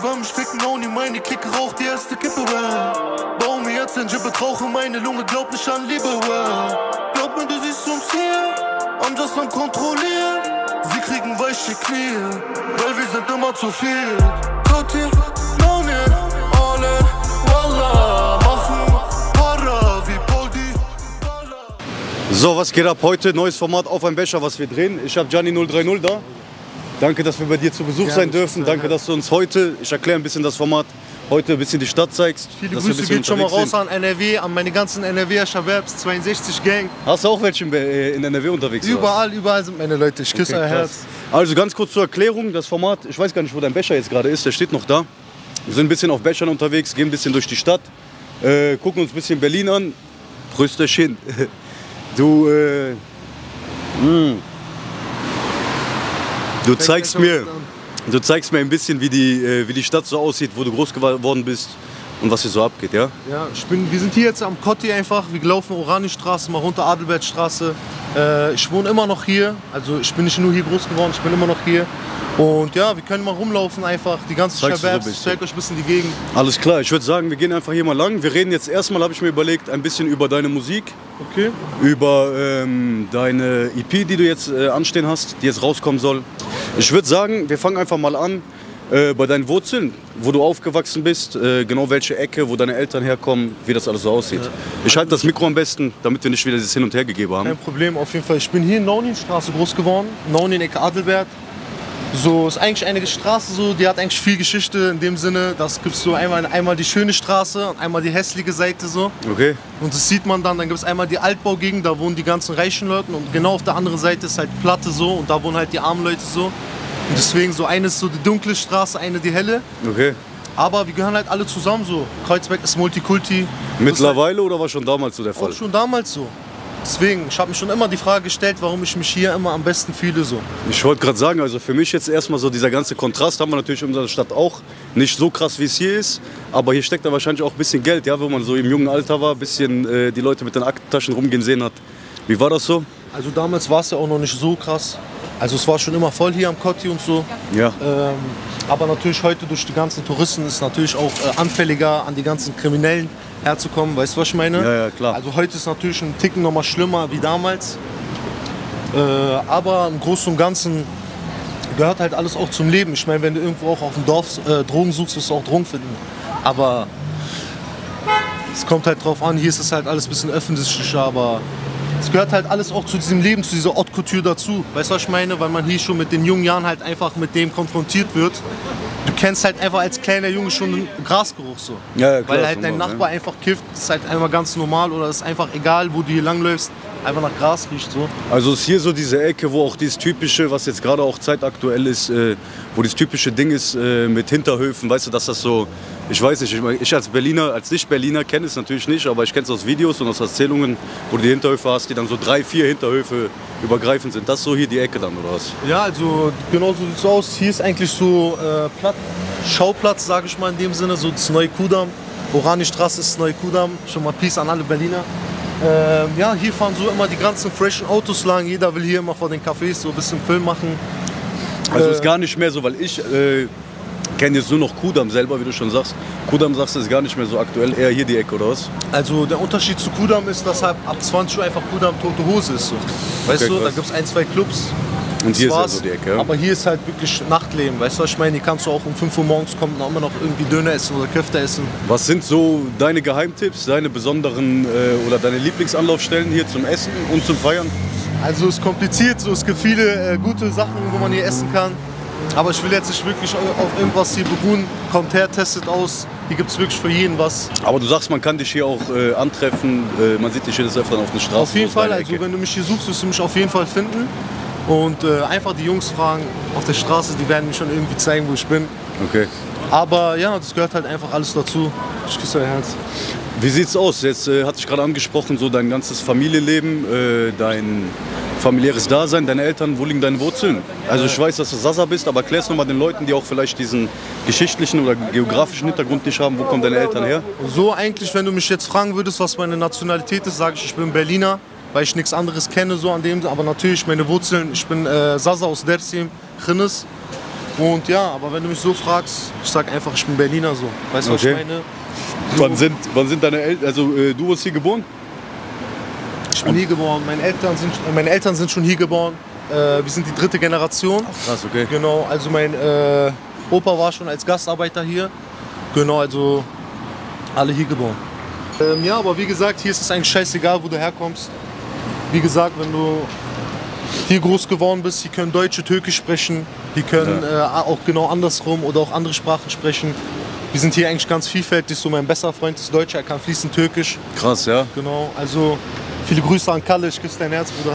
wollen mich ficken, Noni, meine Clique raucht die erste Kippe, bau mir jetzt ein Jibbet, rauche meine Lunge, glaub nicht an Liebe, glaub mir, du siehst uns hier, am Just am Kontrollieren. Sie kriegen weiche Knie, weil wir sind immer zu viel. Kotti, Noni, alle, Wallah, machen Para wie Poldi. So, was geht ab heute? Neues Format auf ein Becher, was wir drehen. Ich habe Gianni 030 da. Danke, dass wir bei dir zu Besuch sein dürfen. Danke, dass du uns heute, ich erkläre ein bisschen das Format, heute ein bisschen die Stadt zeigst. Viele Grüße geht schon mal raus an NRW, an meine ganzen NRWer Shababs, 62 Gang. Hast du auch welche in NRW unterwegs? Überall sind meine Leute. Ich küsse euer Herz. Also ganz kurz zur Erklärung, das Format, ich weiß gar nicht, wo dein Becher jetzt gerade ist, der steht noch da. Wir sind ein bisschen auf Bechern unterwegs, gehen ein bisschen durch die Stadt, gucken uns ein bisschen Berlin an. Prösterchen. Du zeigst mir ein bisschen, wie die Stadt so aussieht, wo du groß geworden bist und was hier so abgeht, ja? Ja, wir sind hier jetzt am Kotti einfach, wir laufen Oranienstraße, mal runter Adelbertstraße. Ich wohne immer noch hier, also ich bin nicht nur hier groß geworden, ich bin immer noch hier. Und ja, wir können mal rumlaufen einfach, die ganzen Shababs, ich zeig euch ein bisschen die Gegend. Alles klar, ich würde sagen, wir gehen einfach hier mal lang. Wir reden jetzt erstmal, habe ich mir überlegt, ein bisschen über deine Musik. Okay. Über deine EP, die du jetzt anstehen hast, die jetzt rauskommen soll. Ich würde sagen, wir fangen einfach mal an bei deinen Wurzeln, wo du aufgewachsen bist, genau welche Ecke, wo deine Eltern herkommen, wie das alles so aussieht. Ja. Ich halte das Mikro am besten, damit wir nicht wieder dieses Hin und Her gegeben haben. Kein Problem, auf jeden Fall. Ich bin hier in Naunienstraße groß geworden, Naunien, Ecke Adelbert. So ist eigentlich eine Straße, so, die hat eigentlich viel Geschichte in dem Sinne, das gibt es so einmal die schöne Straße und einmal die hässliche Seite so. Okay. Und das sieht man dann gibt es einmal die Altbaugegend, da wohnen die ganzen reichen Leute und genau auf der anderen Seite ist halt Platte so und da wohnen halt die armen Leute so. Und deswegen so eine ist so die dunkle Straße, eine die helle. Okay. Aber wir gehören halt alle zusammen so. Kreuzberg ist Multikulti. Mittlerweile halt oder war schon damals so der Fall? Auch schon damals so. Deswegen, ich habe mir schon immer die Frage gestellt, warum ich mich hier immer am besten fühle so. Ich wollte gerade sagen, also für mich jetzt erstmal so dieser ganze Kontrast haben wir natürlich in unserer Stadt auch. Nicht so krass wie es hier ist, aber hier steckt da wahrscheinlich auch ein bisschen Geld, ja, wo man so im jungen Alter war, ein bisschen die Leute mit den Aktentaschen rumgehen sehen hat. Wie war das so? Also damals war es ja auch noch nicht so krass. Also es war schon immer voll hier am Kotti und so. Ja. Aber natürlich heute durch die ganzen Touristen ist es natürlich auch anfälliger an die ganzen Kriminellen herzukommen, weißt du, was ich meine? Ja, ja, klar. Also heute ist natürlich ein Ticken noch mal schlimmer wie damals. Aber im Großen und Ganzen gehört halt alles auch zum Leben. Ich meine, wenn du irgendwo auch auf dem Dorf Drogen suchst, wirst du auch Drogen finden. Aber es kommt halt drauf an, hier ist es halt alles ein bisschen öffentlicher, aber es gehört halt alles auch zu diesem Leben, zu dieser Haute Couture dazu. Weißt du, was ich meine? Weil man hier schon mit den jungen Jahren halt einfach mit dem konfrontiert wird. Du kennst halt einfach als kleiner Junge schon den Grasgeruch so. Ja, ja, klar, weil halt dein Nachbar einfach kifft, das ist halt einfach ganz normal oder ist einfach egal, wo du hier langläufst, einfach nach Gras riecht so. Also ist hier so diese Ecke, wo auch dieses typische, was jetzt gerade auch zeitaktuell ist, wo dieses typische Ding ist mit Hinterhöfen, weißt du, dass das so, ich weiß nicht, ich als Berliner, als Nicht-Berliner kenne es natürlich nicht, aber ich kenne es aus Videos und aus Erzählungen, wo du die Hinterhöfe hast, die dann so 3, 4 Hinterhöfe übergreifend sind. Das ist so hier die Ecke dann, oder was? Ja, also genau so sieht es aus. Hier ist eigentlich so Schauplatz, sage ich mal in dem Sinne, so das neue Kudamm. Oranienstraße ist das neue Kudamm. Schon mal Peace an alle Berliner. Ja, hier fahren so immer die ganzen freshen Autos lang. Jeder will hier immer vor den Cafés so ein bisschen Film machen. Also ist gar nicht mehr so, weil ich kenne jetzt nur noch Kudamm selber, wie du schon sagst. Kudamm, sagst du, ist gar nicht mehr so aktuell, eher hier die Ecke, oder was? Also der Unterschied zu Kudamm ist, dass halt ab 20 Uhr einfach Kudamm tote Hose ist. So. Weißt du, krass. da gibt es 1, 2 Clubs. Und hier ist also die Ecke, ja? Aber hier ist halt wirklich Nachtleben, weißt du, was ich meine? Hier kannst du auch um 5 Uhr morgens kommen und immer noch irgendwie Döner essen oder Köfte essen. Was sind so deine Geheimtipps, deine besonderen oder deine Lieblingsanlaufstellen hier zum Essen und zum Feiern? Also es ist kompliziert, so, es gibt viele gute Sachen, wo man hier essen kann. Aber ich will jetzt nicht wirklich auf irgendwas hier beruhen. Kommt her, testet aus. Hier gibt es wirklich für jeden was. Aber du sagst, man kann dich hier auch antreffen. Man sieht dich jedes Öfter auf der Straße. Auf jeden Fall, also wenn du mich hier suchst, wirst du mich auf jeden Fall finden. Und einfach die Jungs fragen auf der Straße, die werden mir schon irgendwie zeigen, wo ich bin. Okay. Aber ja, das gehört halt einfach alles dazu. Ich küsse euer Herz. Wie sieht's aus? Jetzt hatte ich gerade angesprochen, so dein ganzes Familienleben, dein familiäres Dasein, deine Eltern, wo liegen deine Wurzeln? Also ich weiß, dass du Sasa bist, aber erklär's nochmal den Leuten, die auch vielleicht diesen geschichtlichen oder geografischen Hintergrund nicht haben, wo kommen deine Eltern her? So eigentlich, wenn du mich jetzt fragen würdest, was meine Nationalität ist, sage ich bin Berliner, weil ich nichts anderes kenne so an dem, aber natürlich meine Wurzeln, ich bin Sasa aus Dersim, Khinnes. Und ja, aber wenn du mich so fragst, ich sag einfach, ich bin Berliner so. Weißt du, was ich meine? So. Wann sind deine Eltern, also du wurdest hier geboren? Ich bin hier geboren, meine Eltern sind schon hier geboren. Wir sind die 3. Generation. Ach, krass, okay. Genau, also mein Opa war schon als Gastarbeiter hier. Genau, also alle hier geboren. Ja, aber wie gesagt, hier ist es eigentlich scheißegal, wo du herkommst. Wie gesagt, wenn du hier groß geworden bist, hier können Deutsche Türkisch sprechen. Hier können auch genau andersrum oder auch andere Sprachen sprechen. Wir sind hier eigentlich ganz vielfältig. So mein bester Freund ist Deutscher, er kann fließend Türkisch. Krass, ja. Genau, also viele Grüße an Kalle, ich küsse dein Herz, Bruder.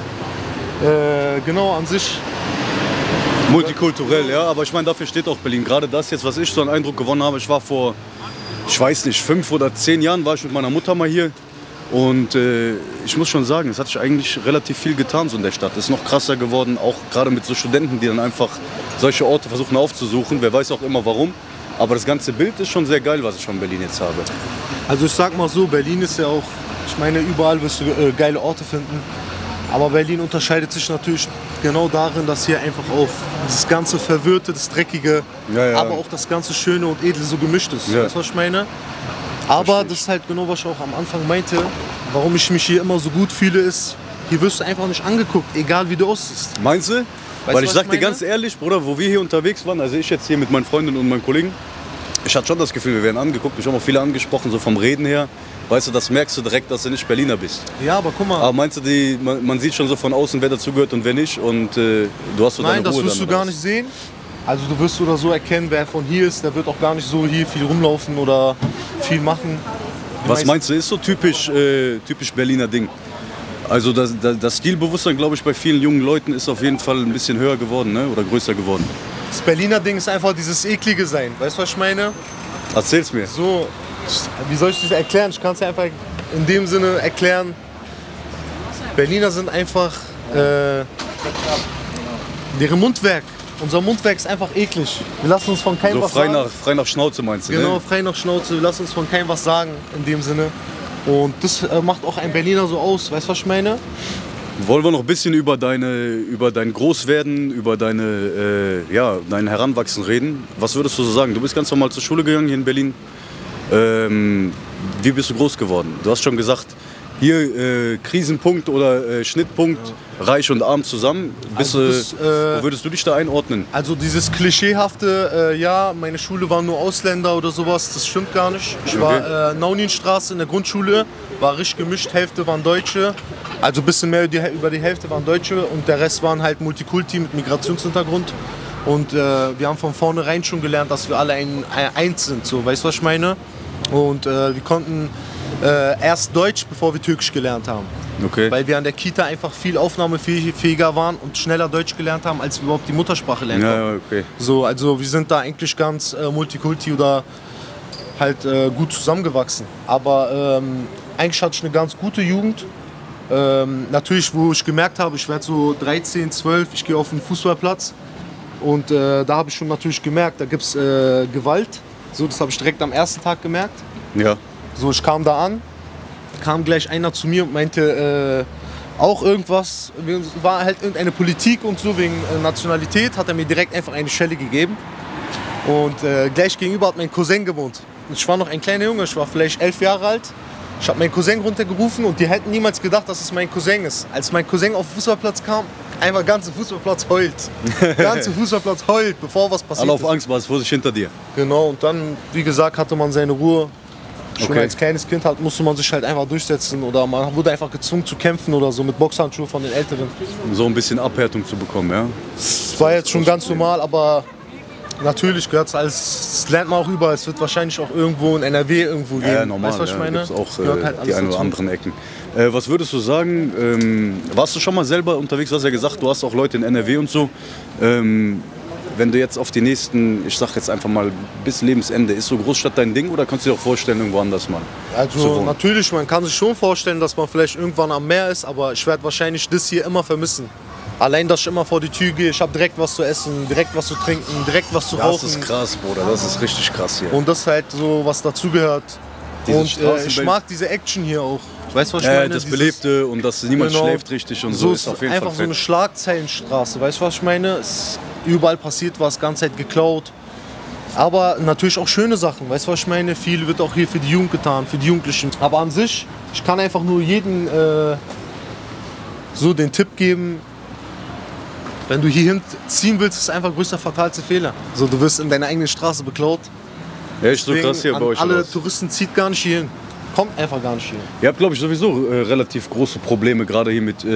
Genau, an sich. Multikulturell, ja, aber ich meine, dafür steht auch Berlin. Gerade das jetzt, was ich so einen Eindruck gewonnen habe, ich war vor, ich weiß nicht, 5 oder 10 Jahren war ich mit meiner Mutter mal hier. Und ich muss schon sagen, es hat sich eigentlich relativ viel getan so in der Stadt. Es ist noch krasser geworden, auch gerade mit so Studenten, die dann einfach solche Orte versuchen aufzusuchen. Wer weiß auch immer warum. Aber das ganze Bild ist schon sehr geil, was ich von Berlin jetzt habe. Also ich sag mal so, Berlin ist ja auch, ich meine, überall wirst du geile Orte finden. Aber Berlin unterscheidet sich natürlich genau darin, dass hier einfach auch das ganze Verwirrte, das Dreckige, aber auch das ganze Schöne und Edle so gemischt ist. Ja. Weißt du, was ich meine? Aber das ist halt genau, was ich auch am Anfang meinte. Warum ich mich hier immer so gut fühle, ist, hier wirst du einfach nicht angeguckt, egal wie du aussiehst. Meinst du? Weißt Weil du, ich sag dir ganz ehrlich, Bruder, wo wir hier unterwegs waren, also ich jetzt hier mit meinen Freundinnen und meinen Kollegen, ich hatte schon das Gefühl, wir werden angeguckt, mich haben auch viele angesprochen, so vom Reden her. Weißt du, das merkst du direkt, dass du nicht Berliner bist. Ja, aber guck mal. Aber meinst du, man sieht schon so von außen, wer dazugehört und wer nicht? Und du hast so deine Ruhe. Nein, das wirst du gar nicht sehen. Also du wirst oder so erkennen, wer von hier ist. Der wird auch gar nicht so hier viel rumlaufen oder viel machen. Was meinst du, ist so typisch Berliner Ding? Also das Stilbewusstsein, glaube ich, bei vielen jungen Leuten ist auf jeden Fall ein bisschen höher geworden, ne? Oder größer geworden. Das Berliner Ding ist einfach dieses eklige Sein. Weißt du, was ich meine? Erzähl's mir. So, wie soll ich das erklären? Ich kann es dir einfach in dem Sinne erklären. Berliner sind einfach deren Mundwerk. Unser Mundwerk ist einfach eklig. Wir lassen uns von keinem So was sagen. frei nach Schnauze meinst du, Genau, ne? frei nach Schnauze. Wir lassen uns von keinem was sagen in dem Sinne. Und das macht auch ein Berliner so aus. Weißt du, was ich meine? Wollen wir noch ein bisschen über dein Großwerden, über dein Heranwachsen reden? Was würdest du so sagen? Du bist ganz normal zur Schule gegangen hier in Berlin. Wie bist du groß geworden? Du hast schon gesagt, hier Krisenpunkt oder Schnittpunkt, reich und arm zusammen. Wo würdest du dich da einordnen? Also dieses klischeehafte, ja, meine Schule waren nur Ausländer oder sowas, das stimmt gar nicht. Ich war Nauninstraße in der Grundschule, war richtig gemischt, Hälfte waren Deutsche. Also ein bisschen mehr über die Hälfte waren Deutsche und der Rest waren halt Multikulti mit Migrationshintergrund. Und wir haben von vornherein schon gelernt, dass wir alle eins sind, so, weißt du, was ich meine? Und wir konnten erst Deutsch, bevor wir Türkisch gelernt haben. Okay. Weil wir an der Kita einfach viel aufnahmefähiger waren und schneller Deutsch gelernt haben, als wir überhaupt die Muttersprache lernen konnten. Ja, okay. So, also wir sind da eigentlich ganz Multikulti oder halt gut zusammengewachsen. Aber eigentlich hatte ich eine ganz gute Jugend. Natürlich, wo ich gemerkt habe, ich werde so 13, 12, ich gehe auf den Fußballplatz und da habe ich schon natürlich gemerkt, da gibt es Gewalt. So, das habe ich direkt am ersten Tag gemerkt. Ja. So, ich kam da an, kam gleich einer zu mir und meinte auch irgendwas, war halt irgendeine Politik und so, wegen Nationalität, hat er mir direkt einfach eine Schelle gegeben. Und gleich gegenüber hat mein Cousin gewohnt. Ich war noch ein kleiner Junge, ich war vielleicht 11 Jahre alt. Ich habe meinen Cousin runtergerufen und die hätten niemals gedacht, dass es mein Cousin ist. Als mein Cousin auf den Fußballplatz kam, einfach der ganze Fußballplatz heult. Der ganze Fußballplatz heult, bevor was passiert Alle auf ist. Angst, war es vor sich hinter dir. Genau, und dann, wie gesagt, hatte man seine Ruhe. Schon Okay. als kleines Kind halt, musste man sich halt einfach durchsetzen oder man wurde einfach gezwungen zu kämpfen oder so mit Boxhandschuhen von den Älteren. Um so ein bisschen Abhärtung zu bekommen, ja? Das war jetzt schon ganz normal, aber natürlich gehört es alles, das lernt man auch überall. Es wird wahrscheinlich auch irgendwo in NRW irgendwo geben. Ja, normal. Weißt du, was ich meine? Gibt's auch Gehört halt die alles ein oder dazu. anderen Ecken. Was würdest du sagen, warst du schon mal selber unterwegs? Du hast ja gesagt, du hast auch Leute in NRW und so. Wenn du jetzt auf die nächsten, ich sag jetzt einfach mal bis Lebensende, ist so Großstadt dein Ding oder kannst du dir auch vorstellen, irgendwo anders mal zu Also wohnen? natürlich, man kann sich schon vorstellen, dass man vielleicht irgendwann am Meer ist, aber ich werde wahrscheinlich das hier immer vermissen. Allein, dass ich immer vor die Tür gehe, ich habe direkt was zu essen, direkt was zu trinken, direkt was zu Das rauchen. ist krass, Bruder, das ist richtig krass hier. Und das ist halt so, was dazugehört. Dieses Und ich Straßenbild. mag diese Action hier auch. Weißt du, was ich meine? Das Dieses- Belebte und dass niemand Genau. schläft richtig und so ist auf jeden einfach Fall so eine fett. Schlagzeilenstraße. Weißt du, was ich meine? überall passiert was, ganze Zeit geklaut. Aber natürlich auch schöne Sachen, weißt du, was ich meine? Viel wird auch hier für die Jugend getan, für die Jugendlichen. Aber an sich, ich kann einfach nur jedem so den Tipp geben, wenn du hierhin ziehen willst, ist einfach größter fatalste Fehler. So, du wirst in deiner eigenen Straße beklaut. Ja, ist so krass hier bei euch. Alle Touristen zieht gar nicht hierhin. Kommt einfach gar nicht hier. Ihr habt, glaube ich, sowieso relativ große Probleme, gerade hier mit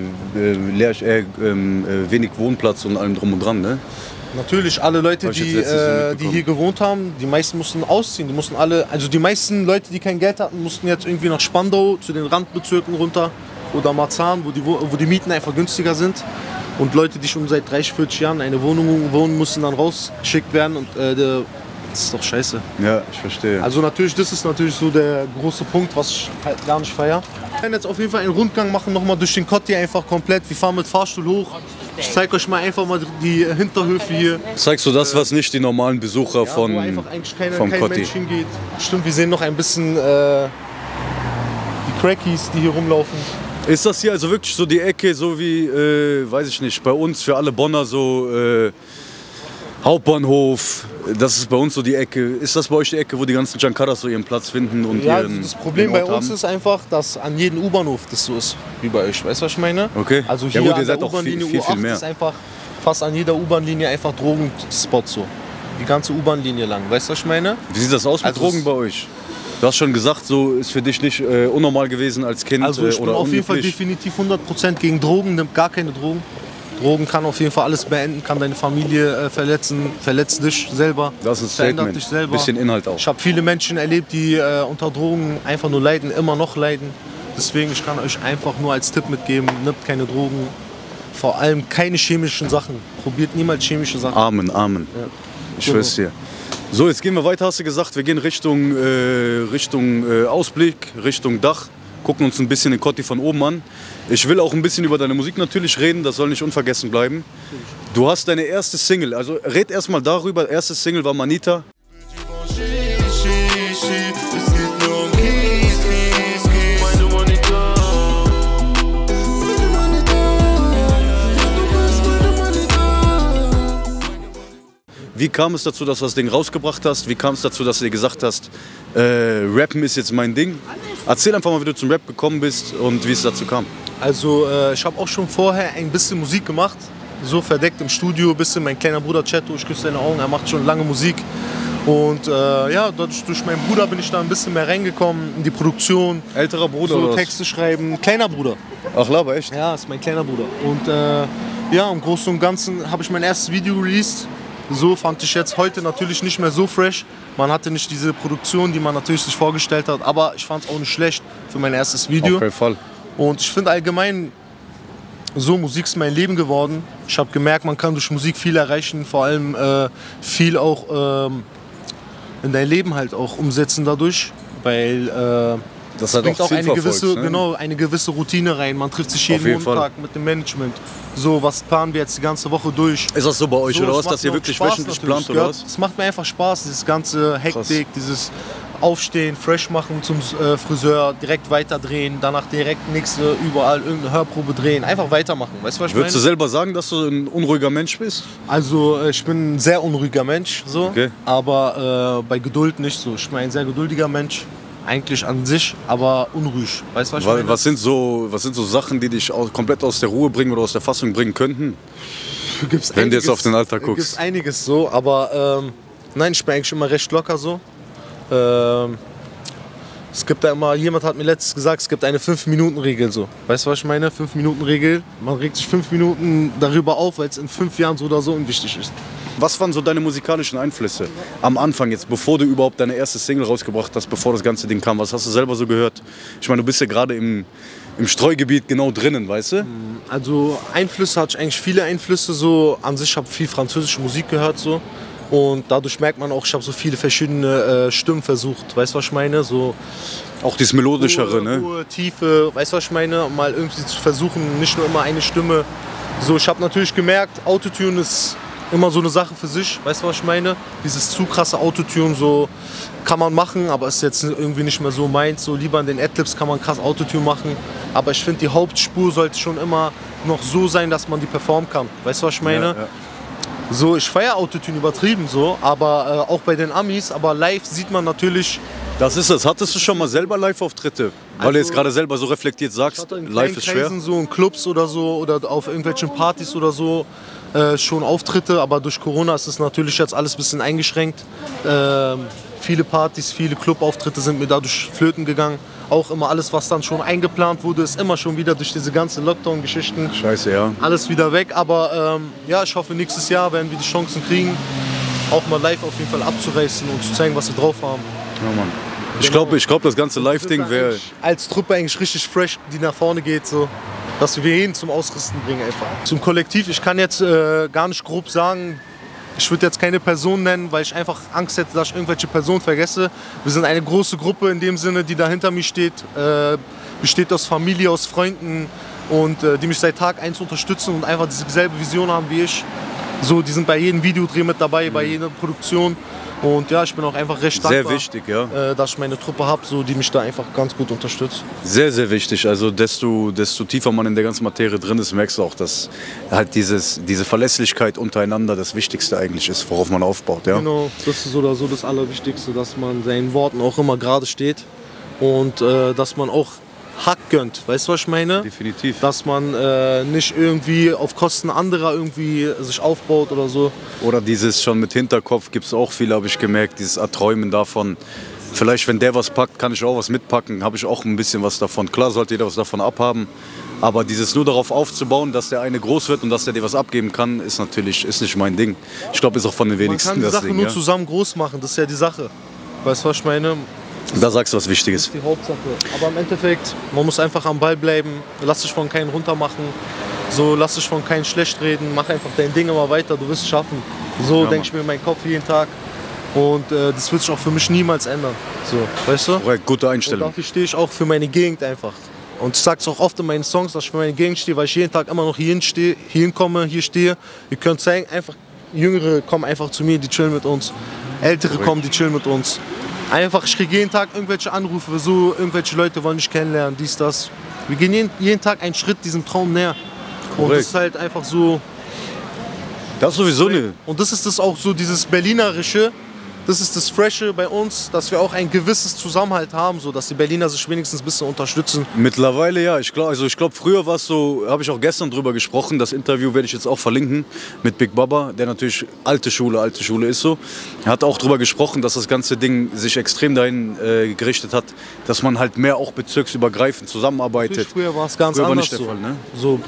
wenig Wohnplatz und allem drum und dran, ne? Natürlich, alle Leute, die hier gewohnt haben, die meisten mussten ausziehen. Die mussten alle, also die meisten Leute, die kein Geld hatten, mussten jetzt irgendwie nach Spandau zu den Randbezirken runter oder Marzahn, wo die Mieten einfach günstiger sind. Und Leute, die schon seit 30, 40 Jahren in einer Wohnung wohnen, mussten dann rausgeschickt werden. Und das ist doch scheiße. Ja, ich verstehe. Also natürlich, das ist natürlich so der große Punkt, was ich halt gar nicht feiere. Wir werden jetzt auf jeden Fall einen Rundgang machen, nochmal durch den Kotti einfach komplett. Wir fahren mit Fahrstuhl hoch. Ich zeige euch mal einfach mal die Hinterhöfe hier. Zeigst du das, was nicht die normalen Besucher Wo einfach eigentlich vom kein Kotti Mensch hingeht. Stimmt, wir sehen noch ein bisschen die Crackies, die hier rumlaufen. Ist das hier also wirklich so die Ecke, so wie, weiß ich nicht, bei uns für alle Bonner so Hauptbahnhof, das ist bei uns so die Ecke. Ist das bei euch die Ecke, wo die ganzen Jankaras so ihren Platz finden und ja, ihren das Problem bei Ort uns haben? ist einfach, dass an jedem U-Bahnhof das so ist, wie bei euch. Weißt du, was ich meine? Okay. Also hier ja, gut, ihr an der seid auch U-Bahn-Linie viel U8 mehr. ist einfach fast an jeder U-Bahn-Linie einfach Drogenspot so. Die ganze U-Bahn-Linie lang. Weißt du, was ich meine? Wie sieht das aus mit Also Drogen bei euch? Du hast schon gesagt, so ist für dich nicht unnormal gewesen als Kind Also ich bin oder auf jeden Fall unüblich. definitiv 100% gegen Drogen, nimmt gar keine Drogen. Drogen kann auf jeden Fall alles beenden, kann deine Familie verletzen, verletzt dich selber, Das ist ein verändert Statement. dich selber. Bisschen Inhalt auch. Ich habe viele Menschen erlebt, die unter Drogen einfach nur leiden, immer noch leiden. Deswegen, ich kann euch einfach nur als Tipp mitgeben, nehmt keine Drogen, vor allem keine chemischen Sachen. Probiert niemals chemische Sachen. Amen, Amen. Ja. Ich schwör's dir. So, jetzt gehen wir weiter, hast du gesagt. Wir gehen Richtung Ausblick, Richtung Dach. Gucken uns ein bisschen den Kotti von oben an. Ich will auch ein bisschen über deine Musik natürlich reden, das soll nicht unvergessen bleiben. Du hast deine erste Single, also red erstmal darüber. Erste Single war Manita. Wie kam es dazu, dass du das Ding rausgebracht hast? Wie kam es dazu, dass du dir gesagt hast, Rappen ist jetzt mein Ding? Erzähl einfach mal, wie du zum Rap gekommen bist und wie es dazu kam. Also ich habe auch schon vorher ein bisschen Musik gemacht, so verdeckt im Studio, ein bisschen mein kleiner Bruder Chetto, ich küsse deine Augen, er macht schon lange Musik. Und ja, durch meinen Bruder bin ich da ein bisschen mehr reingekommen in die Produktion. Älterer Bruder so oder was? Texte schreiben, kleiner Bruder. Ach, Laber, echt? Ja, ist mein kleiner Bruder. Und ja, im Großen und Ganzen habe ich mein erstes Video released. So fand ich jetzt heute natürlich nicht mehr so fresh. Man hatte nicht diese Produktion, die man natürlich sich vorgestellt hat, aber ich fand es auch nicht schlecht für mein erstes Video. Auf keinen Fall. Und ich finde allgemein, so Musik ist mein Leben geworden. Ich habe gemerkt, man kann durch Musik viel erreichen, vor allem viel auch in dein Leben halt auch umsetzen dadurch, weil Das hat bringt auch eine gewisse, ne? genau, eine gewisse Routine rein. Man trifft sich jeden jeden Montag mit dem Management. So, was planen wir jetzt die ganze Woche durch? Ist das so bei euch So, oder es was, macht dass ihr mir auch wirklich Spaß wöchentlich natürlich. plant oder was? Es macht mir einfach Spaß, dieses ganze Hektik, dieses Aufstehen, fresh machen zum Friseur, direkt weiterdrehen, danach direkt nächste überall irgendeine Hörprobe drehen, einfach weitermachen. Weißt du, was ich Würdest du meine? selber sagen, dass du ein unruhiger Mensch bist? Also ich bin ein sehr unruhiger Mensch, so, Okay. aber bei Geduld nicht so. Ich bin ein sehr geduldiger Mensch, eigentlich an sich, aber unruhig. Weißt du, was ich meine? Was sind so Sachen, die dich komplett aus der Ruhe bringen oder aus der Fassung bringen könnten? Gibt's Wenn du jetzt einiges- auf den Alltag Gibt guckst. einiges so, aber nein, ich bin eigentlich immer recht locker so. Es gibt da immer, jemand hat mir letztens gesagt, es gibt eine 5-Minuten-Regel so. Weißt du, was ich meine? 5-Minuten-Regel. Man regt sich 5 Minuten darüber auf, weil es in 5 Jahren so oder so unwichtig ist. Was waren so deine musikalischen Einflüsse am Anfang jetzt, bevor du überhaupt deine erste Single rausgebracht hast, bevor das ganze Ding kam? Was hast du selber so gehört? Ich meine, du bist ja gerade im Streugebiet genau drinnen, weißt du? Also Einflüsse hatte ich eigentlich viele Einflüsse so. An sich habe ich viel französische Musik gehört so. Und dadurch merkt man auch, ich habe so viele verschiedene Stimmen versucht. Weißt du, was ich meine? So Auch dieses melodischere, ne? Ruhe, Tiefe, weißt du, was ich meine? Mal irgendwie zu versuchen, nicht nur immer eine Stimme. So, ich habe natürlich gemerkt, Autotune ist immer so eine Sache für sich. Weißt du, was ich meine? Dieses zu krasse Autotune, so kann man machen, aber ist jetzt irgendwie nicht mehr so meins. So lieber in den Adlibs kann man krass Autotune machen. Aber ich finde, die Hauptspur sollte schon immer noch so sein, dass man die performen kann. Weißt du, was ich meine? Ja, ja. So, ich feiere Autotune übertrieben so, aber auch bei den Amis, aber live sieht man natürlich. Das ist es. Hattest du schon mal selber Live-Auftritte? Weil du jetzt gerade selber so reflektiert sagst, live ist schwer. So in Clubs oder so oder auf irgendwelchen Partys oder so schon Auftritte, aber durch Corona ist es natürlich jetzt alles ein bisschen eingeschränkt. Viele Partys, viele Clubauftritte sind mir dadurch flöten gegangen. Auch immer alles, was dann schon eingeplant wurde, ist immer schon wieder durch diese ganzen Lockdown-Geschichten. Scheiße, ja. Alles wieder weg, aber ja, ich hoffe nächstes Jahr werden wir die Chancen kriegen, auch mal live auf jeden Fall abzureißen und zu zeigen, was wir drauf haben. Ja, Mann. Ich glaube, das ganze Live-Ding wäre als Truppe eigentlich richtig fresh, die nach vorne geht, so, dass wir jeden zum Ausrüsten bringen einfach. Zum Kollektiv, ich kann jetzt gar nicht grob sagen, ich würde jetzt keine Person nennen, weil ich einfach Angst hätte, dass ich irgendwelche Personen vergesse. Wir sind eine große Gruppe in dem Sinne, die da hinter mir steht, besteht aus Familie, aus Freunden und die mich seit Tag 1 unterstützen und einfach dieselbe Vision haben wie ich. So, die sind bei jedem Videodreh mit dabei, bei jeder Produktion. Und ja, ich bin auch einfach recht dankbar, sehr wichtig, ja. Dass ich meine Truppe habe, so, die mich da einfach ganz gut unterstützt. Sehr, sehr wichtig. Also desto tiefer man in der ganzen Materie drin ist, merkst du auch, dass halt diese Verlässlichkeit untereinander das Wichtigste eigentlich ist, worauf man aufbaut. Ja? Genau, das ist oder so das Allerwichtigste, dass man seinen Worten auch immer gerade steht und dass man auch Hack gönnt. Weißt du, was ich meine? Definitiv. Dass man nicht irgendwie auf Kosten anderer irgendwie sich aufbaut oder so. Oder dieses schon mit Hinterkopf gibt es auch viel, habe ich gemerkt, dieses Erträumen davon. Vielleicht, wenn der was packt, kann ich auch was mitpacken, habe ich auch ein bisschen was davon. Klar sollte jeder was davon abhaben, aber dieses nur darauf aufzubauen, dass der eine groß wird und dass der dir was abgeben kann, ist nicht mein Ding. Ich glaube, ist auch von den wenigsten das Ding. Man kann die Sache nur zusammen groß machen, das ist ja die Sache. Weißt du, was ich meine? Da sagst du was Wichtiges. Das ist die Hauptsache. Aber im Endeffekt, man muss einfach am Ball bleiben, lass dich von keinen runtermachen, so, lass dich von keinen schlecht reden, mach einfach dein Ding immer weiter, du wirst es schaffen. So denke ich mir in meinen Kopf jeden Tag und das wird sich auch für mich niemals ändern. So, weißt du? Korrekt, gute Einstellung. Und dafür stehe ich auch für meine Gegend einfach. Und ich sage es auch oft in meinen Songs, dass ich für meine Gegend stehe, weil ich jeden Tag immer noch hier hinkomme, hier stehe. Ihr könnt zeigen, einfach Jüngere kommen einfach zu mir, die chillen mit uns. Ältere kommen, die chillen mit uns. Einfach, ich kriege jeden Tag irgendwelche Anrufe, so, irgendwelche Leute wollen dich kennenlernen, dies, das. Wir gehen jeden Tag einen Schritt diesem Traum näher. Und das ist halt einfach so. Das ist sowieso nicht. Und das ist das auch so, dieses Berlinerische, das ist das Freshe bei uns, dass wir auch ein gewisses Zusammenhalt haben, so dass die Berliner sich wenigstens ein bisschen unterstützen. Mittlerweile ja, ich glaube, früher war es so, habe ich auch gestern drüber gesprochen, das Interview werde ich jetzt auch verlinken mit Big Baba, der natürlich alte Schule ist so. Er hat auch drüber gesprochen, dass das ganze Ding sich extrem dahin gerichtet hat, dass man halt mehr auch bezirksübergreifend zusammenarbeitet. Natürlich, früher war es ganz anders nicht der Fall, ne?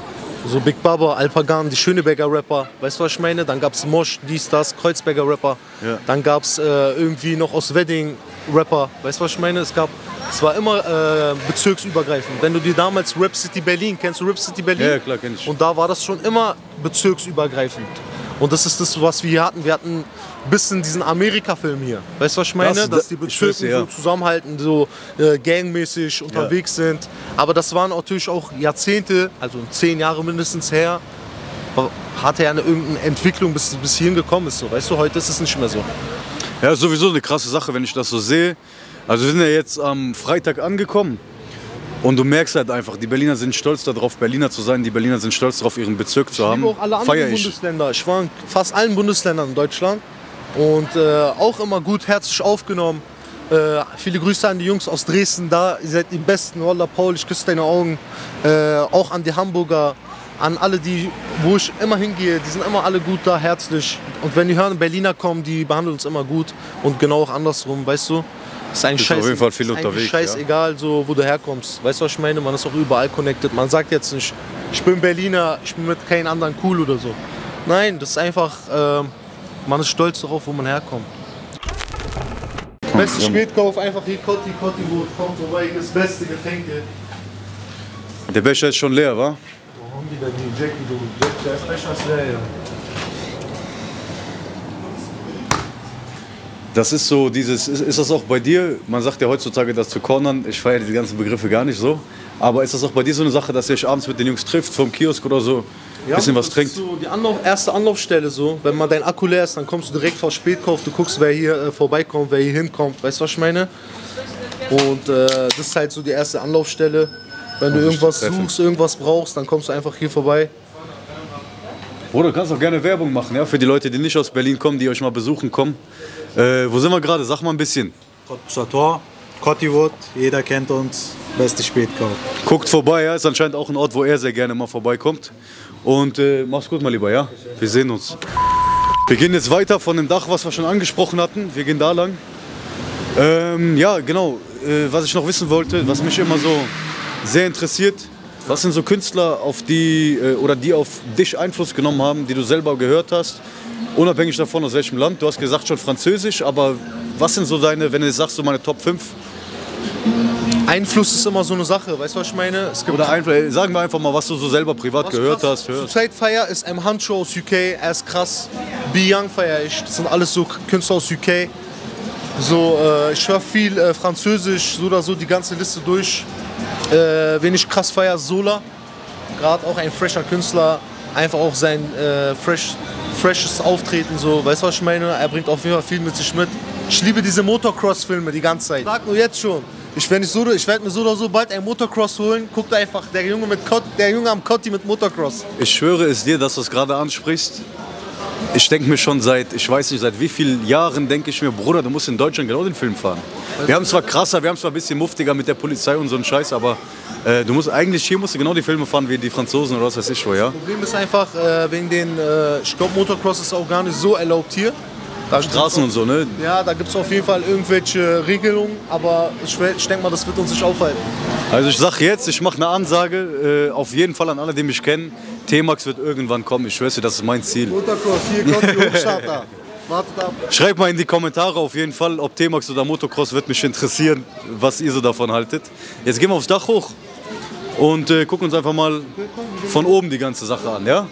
So Big Baba, Alpagan, die Schöneberger Rapper, weißt du, was ich meine? Dann gab es Mosch, dies, das, Kreuzberger Rapper. Ja. Dann gab es irgendwie noch aus Wedding Rapper, weißt du, was ich meine? Es war immer bezirksübergreifend. Wenn du dir damals Rap City Berlin, kennst du Rap City Berlin? Ja, klar, kenn ich. Und da war das schon immer bezirksübergreifend. Und das ist das, was wir hier hatten. Wir hatten ein bisschen diesen Amerika-Film hier. Weißt du, was ich meine? Dass die Bezirke so zusammenhalten, so gangmäßig unterwegs sind. Aber das waren natürlich auch Jahrzehnte, also 10 Jahre mindestens her, hatte ja irgendeine Entwicklung, bis hierhin gekommen ist. So. Weißt du, heute ist es nicht mehr so. Ja, sowieso eine krasse Sache, wenn ich das so sehe. Also wir sind ja jetzt am Freitag angekommen. Und du merkst halt einfach, die Berliner sind stolz darauf, Berliner zu sein. Die Berliner sind stolz darauf, ihren Bezirk zu haben. Ich liebe auch alle anderen Bundesländer. Ich war in fast allen Bundesländern in Deutschland. Und auch immer gut, herzlich aufgenommen. Viele Grüße an die Jungs aus Dresden da. Ihr seid die Besten. Wallah, Paul, ich küsse deine Augen. Auch an die Hamburger. An alle, wo ich immer hingehe. Die sind immer alle gut da, herzlich. Und wenn die hören, Berliner kommen, die behandeln uns immer gut. Und genau auch andersrum, weißt du? Ist eigentlich auf jeden Fall viel unterwegs. Scheißegal, so, wo du herkommst. Weißt du, was ich meine? Man ist auch überall connected. Man sagt jetzt nicht, ich bin Berliner, ich bin mit keinem anderen cool oder so. Nein, das ist einfach, man ist stolz darauf, wo man herkommt. Beste Spätkauf, einfach hier Kotti, wo kommt vorbei, das beste Getränke. Der Becher ist schon leer, wa? Wo haben die denn die Jackie, du? Der Becher ist leer, ja. Das ist so dieses, ist das auch bei dir? Man sagt ja heutzutage, das zu cornern, ich feiere die ganzen Begriffe gar nicht so. Aber ist das auch bei dir so eine Sache, dass ihr euch abends mit den Jungs trifft, vom Kiosk oder so, ein bisschen was trinkt? Das ist so die erste Anlaufstelle so. Wenn mal dein Akku leer ist, dann kommst du direkt vor Spätkauf, du guckst, wer hier vorbeikommt, wer hier hinkommt. Weißt du, was ich meine? Und das ist halt so die erste Anlaufstelle. Wenn du irgendwas suchst, irgendwas brauchst, dann kommst du einfach hier vorbei. Bruder, du kannst auch gerne Werbung machen, ja, für die Leute, die nicht aus Berlin kommen, die euch mal besuchen kommen. Wo sind wir gerade? Sag mal ein bisschen. Cottbusser Tor, Cottiwood, jeder kennt uns, beste Spätkauf. Guckt vorbei, ja, ist anscheinend auch ein Ort, wo er sehr gerne mal vorbeikommt. Und mach's gut, mein Lieber, ja? Wir sehen uns. Wir gehen jetzt weiter von dem Dach, was wir schon angesprochen hatten. Wir gehen da lang. Ja, genau. Was ich noch wissen wollte, was mich immer so sehr interessiert, was sind so Künstler, auf die oder die auf dich Einfluss genommen haben, die du selber gehört hast, unabhängig davon aus welchem Land? Du hast gesagt schon Französisch, aber was sind so deine, wenn du jetzt sagst, so meine Top 5? Einfluss ist immer so eine Sache, weißt du, was ich meine? Es gibt Oder sagen wir einfach mal, was du so selber privat gehört hast. Zurzeit feier ist M. Hancho aus UK, er ist krass. B. Young feier ich, das sind alles so Künstler aus UK. So, ich höre viel Französisch, so oder so die ganze Liste durch. Wen ich krass feier, Sola. Gerade auch ein fresher Künstler, einfach auch sein freshes Auftreten, so, weißt du, was ich meine? Er bringt auf jeden Fall viel mit sich mit. Ich liebe diese Motocross-Filme die ganze Zeit. Sag nur jetzt schon. Ich werde mir so oder so bald ein Motocross holen. Guckt einfach, der Junge am Cotti mit Motocross. Ich schwöre es dir, dass du es gerade ansprichst. Ich denke mir schon ich weiß nicht, seit wie vielen Jahren denke ich mir, Bruder, du musst in Deutschland genau den Film fahren. Wir haben zwar krasser, wir haben zwar ein bisschen muftiger mit der Polizei und so einen Scheiß, aber hier musst du genau die Filme fahren wie die Franzosen oder was weiß ich wo, ja? Das Problem ist einfach, wegen den, ich glaube Motocross ist auch gar nicht so erlaubt hier. Da Straßen und so, ne? Ja, da gibt es auf jeden Fall irgendwelche Regelungen, aber ich denke mal, das wird uns nicht aufhalten. Also ich sag jetzt, ich mache eine Ansage, auf jeden Fall an alle, die mich kennen, T-Max wird irgendwann kommen, ich schwör's dir, das ist mein Ziel. Motocross, hier kommt die Hochstarter. Wartet ab. Schreibt mal in die Kommentare auf jeden Fall, ob T-Max oder Motocross, wird mich interessieren, was ihr so davon haltet. Jetzt gehen wir aufs Dach hoch und gucken uns einfach mal von oben die ganze Sache an, ja?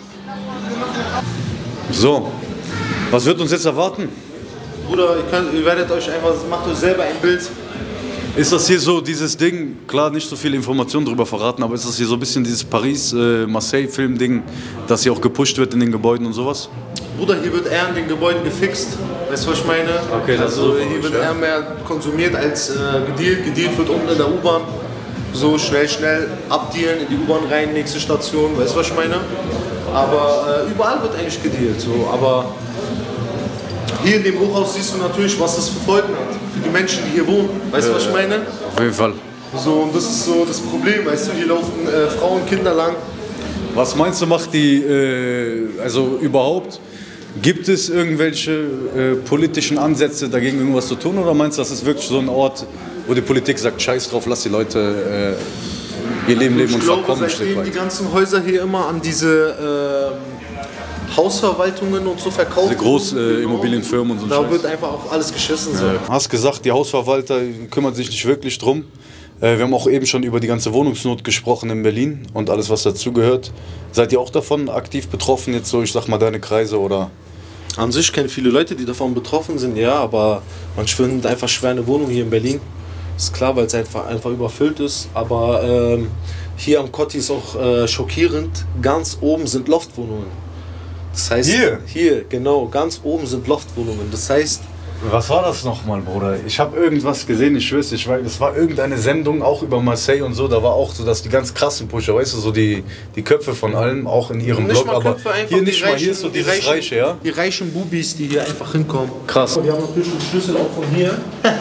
So. Was wird uns jetzt erwarten? Bruder, ihr werdet euch einfach, macht euch selber ein Bild. Ist das hier so dieses Ding, klar nicht so viele Informationen darüber verraten, aber ist das hier so ein bisschen dieses Paris-Marseille-Film-Ding, das hier auch gepusht wird in den Gebäuden und sowas? Bruder, hier wird eher in den Gebäuden gefixt, weißt du, was ich meine? Okay, das also ist so hier wird ja. eher mehr konsumiert als gedealt. Gedealt wird unten in der U-Bahn. So schnell abdealen, in die U-Bahn rein, nächste Station, weißt du, was ich meine? Aber überall wird eigentlich gedealt, so, aber hier in dem Hochhaus siehst du natürlich, was das für Folgen hat. Für die Menschen, die hier wohnen. Weißt du, was ich meine? Auf jeden Fall. So, und das ist so das Problem, weißt du, hier laufen Frauen, Kinder lang. Was meinst du, macht die, also überhaupt, gibt es irgendwelche politischen Ansätze dagegen irgendwas zu tun? Oder meinst du, das ist wirklich so ein Ort, wo die Politik sagt, scheiß drauf, lass die Leute ihr Leben leben und verkommen ein Stück seitdem weit? Die ganzen Häuser hier immer an diese Hausverwaltungen und so verkauft. Diese Großimmobilienfirmen und so. Da wird einfach auch alles geschissen. So. Du hast gesagt, die Hausverwalter kümmern sich nicht wirklich drum. Wir haben auch eben schon über die ganze Wohnungsnot gesprochen in Berlin und alles, was dazugehört. Seid ihr auch davon aktiv betroffen, jetzt so, ich sag mal, deine Kreise oder? An sich kennen viele Leute, die davon betroffen sind, ja, aber man findet einfach schwer eine Wohnung hier in Berlin. Ist klar, weil es einfach überfüllt ist, aber hier am Cotti ist auch schockierend, ganz oben sind Loftwohnungen. Das heißt, hier, genau, ganz oben sind Loftwohnungen. Das heißt, was war das nochmal, Bruder? Ich habe irgendwas gesehen, ich schwör's, das war irgendeine Sendung auch über Marseille und so, da war auch so, dass die ganz krassen Pusher, weißt du, so die Köpfe von allem, auch in ihrem Blog, aber hier nicht mal, hier ist so dieses Reiche, ja? Die reichen Bubis, die hier einfach hinkommen. Krass. Die haben natürlich den Schlüssel auch von hier.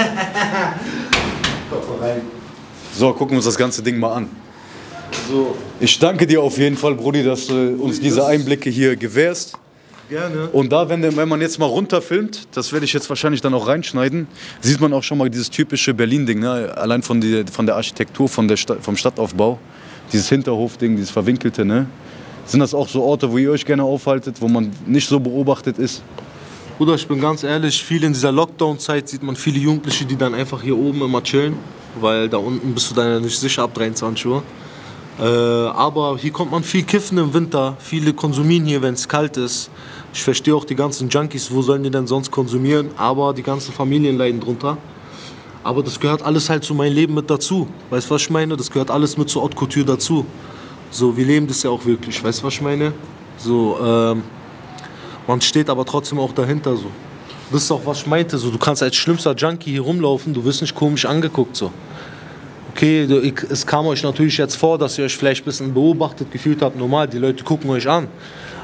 Kommt mal rein. So, gucken wir uns das ganze Ding mal an. So. Ich danke dir auf jeden Fall, Brudi, dass du uns diese Einblicke hier gewährst. Gerne. Und da, wenn man jetzt mal runterfilmt, das werde ich jetzt wahrscheinlich dann auch reinschneiden, sieht man auch schon mal dieses typische Berlin-Ding, ne? Allein von der Architektur, vom Stadtaufbau, dieses Hinterhofding, dieses Verwinkelte, ne? Sind das auch so Orte, wo ihr euch gerne aufhaltet, wo man nicht so beobachtet ist? Bruder, ich bin ganz ehrlich, viel in dieser Lockdown-Zeit sieht man viele Jugendliche, die dann einfach hier oben immer chillen, weil da unten bist du dann nicht sicher ab 23 Uhr. Aber hier kommt man viel kiffen im Winter, viele konsumieren hier, wenn es kalt ist. Ich verstehe auch die ganzen Junkies, wo sollen die denn sonst konsumieren, aber die ganzen Familien leiden drunter. Aber das gehört alles halt zu meinem Leben mit dazu. Weißt du, was ich meine? Das gehört alles mit zur Haute Couture dazu. So, wir leben das ja auch wirklich, weißt du, was ich meine? So, man steht aber trotzdem auch dahinter so. Das ist auch, was ich meinte, so, du kannst als schlimmster Junkie hier rumlaufen, du wirst nicht komisch angeguckt so. Okay, es kam euch natürlich jetzt vor, dass ihr euch vielleicht ein bisschen beobachtet gefühlt habt, normal, die Leute gucken euch an.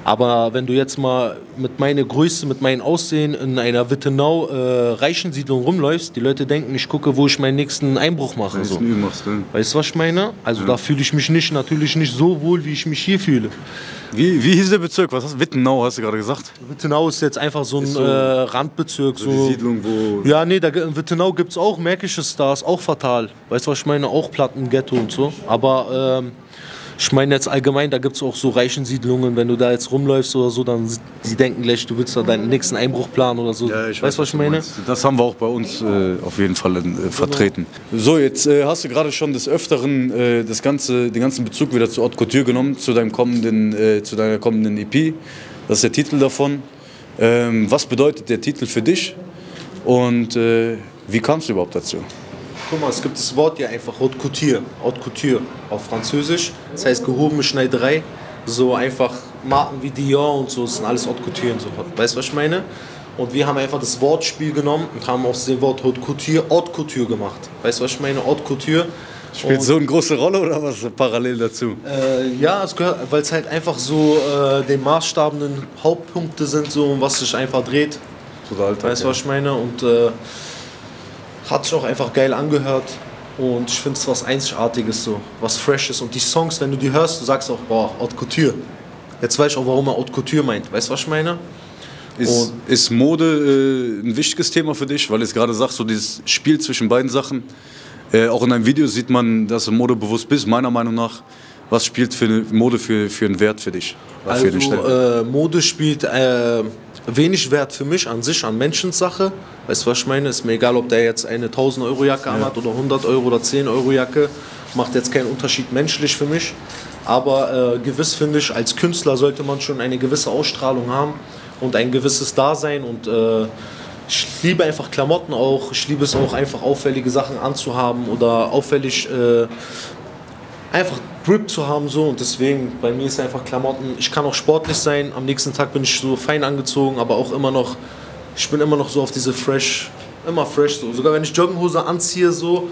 Aber wenn du jetzt mal mit meiner Größe, mit meinem Aussehen in einer Wittenau Reichensiedlung rumläufst, die Leute denken, ich gucke, wo ich meinen nächsten Einbruch mache. So. Weißt du, was ich meine? Also da fühle ich mich natürlich nicht so wohl, wie ich mich hier fühle. Wie hieß der Bezirk? Was hast du? Wittenau, hast du gerade gesagt? Wittenau ist jetzt einfach so ein Randbezirk. So die Siedlung, wo... Ja, nee, in Wittenau gibt es auch märkische Stars, auch fatal. Weißt du, was ich meine? Auch Platten, Ghetto und so. Aber ich meine jetzt allgemein, da gibt es auch so Reichensiedlungen, wenn du da jetzt rumläufst oder so, dann die denken gleich, du willst da deinen nächsten Einbruch planen oder so. Ja, weißt du, was ich meine? Das haben wir auch bei uns auf jeden Fall vertreten. So, jetzt hast du gerade schon des Öfteren den ganzen Bezug wieder zu Haute Couture genommen, zu deiner kommenden EP. Das ist der Titel davon. Was bedeutet der Titel für dich und wie kamst du überhaupt dazu? Guck mal, es gibt das Wort ja einfach Haute Couture auf Französisch. Das heißt gehobene Schneiderei. So einfach Marken wie Dior und so, das sind alles Haute Couture und so. Weißt du, was ich meine? Und wir haben einfach das Wortspiel genommen und haben aus dem Wort Haute Couture gemacht. Weißt du, was ich meine? Haute Couture. Spielt so eine große Rolle oder was parallel dazu? Ja, es gehört, weil es halt einfach so den maßstabenden Hauptpunkte sind, so um was sich einfach dreht. Weißt du, was ich meine? Und hat sich auch einfach geil angehört und ich finde es was Einzigartiges, so, was Freshes. Und die Songs, wenn du die hörst, du sagst auch, boah, Haute Couture. Jetzt weiß ich auch, warum er Haute Couture meint. Weißt du, was ich meine? Ist Mode ein wichtiges Thema für dich? Weil du jetzt gerade sagst, so dieses Spiel zwischen beiden Sachen. Auch in deinem Video sieht man, dass du modebewusst bist, meiner Meinung nach. Was spielt Mode für einen Wert für dich? Also Mode spielt wenig Wert für mich an sich, an Menschensache. Weißt du, was ich meine? Ist mir egal, ob der jetzt eine 1000-Euro-Jacke anhat oder 100 Euro oder 10-Euro-Jacke. Macht jetzt keinen Unterschied menschlich für mich. Aber gewiss finde ich, als Künstler sollte man schon eine gewisse Ausstrahlung haben und ein gewisses Dasein. Und ich liebe einfach Klamotten auch. Ich liebe es auch, einfach auffällige Sachen anzuhaben oder auffällig einfach Grip zu haben, so. Und deswegen, bei mir ist einfach Klamotten, ich kann auch sportlich sein, am nächsten Tag bin ich so fein angezogen, aber auch immer noch, ich bin immer noch so auf diese immer fresh so. Sogar wenn ich Jogginghose anziehe, so,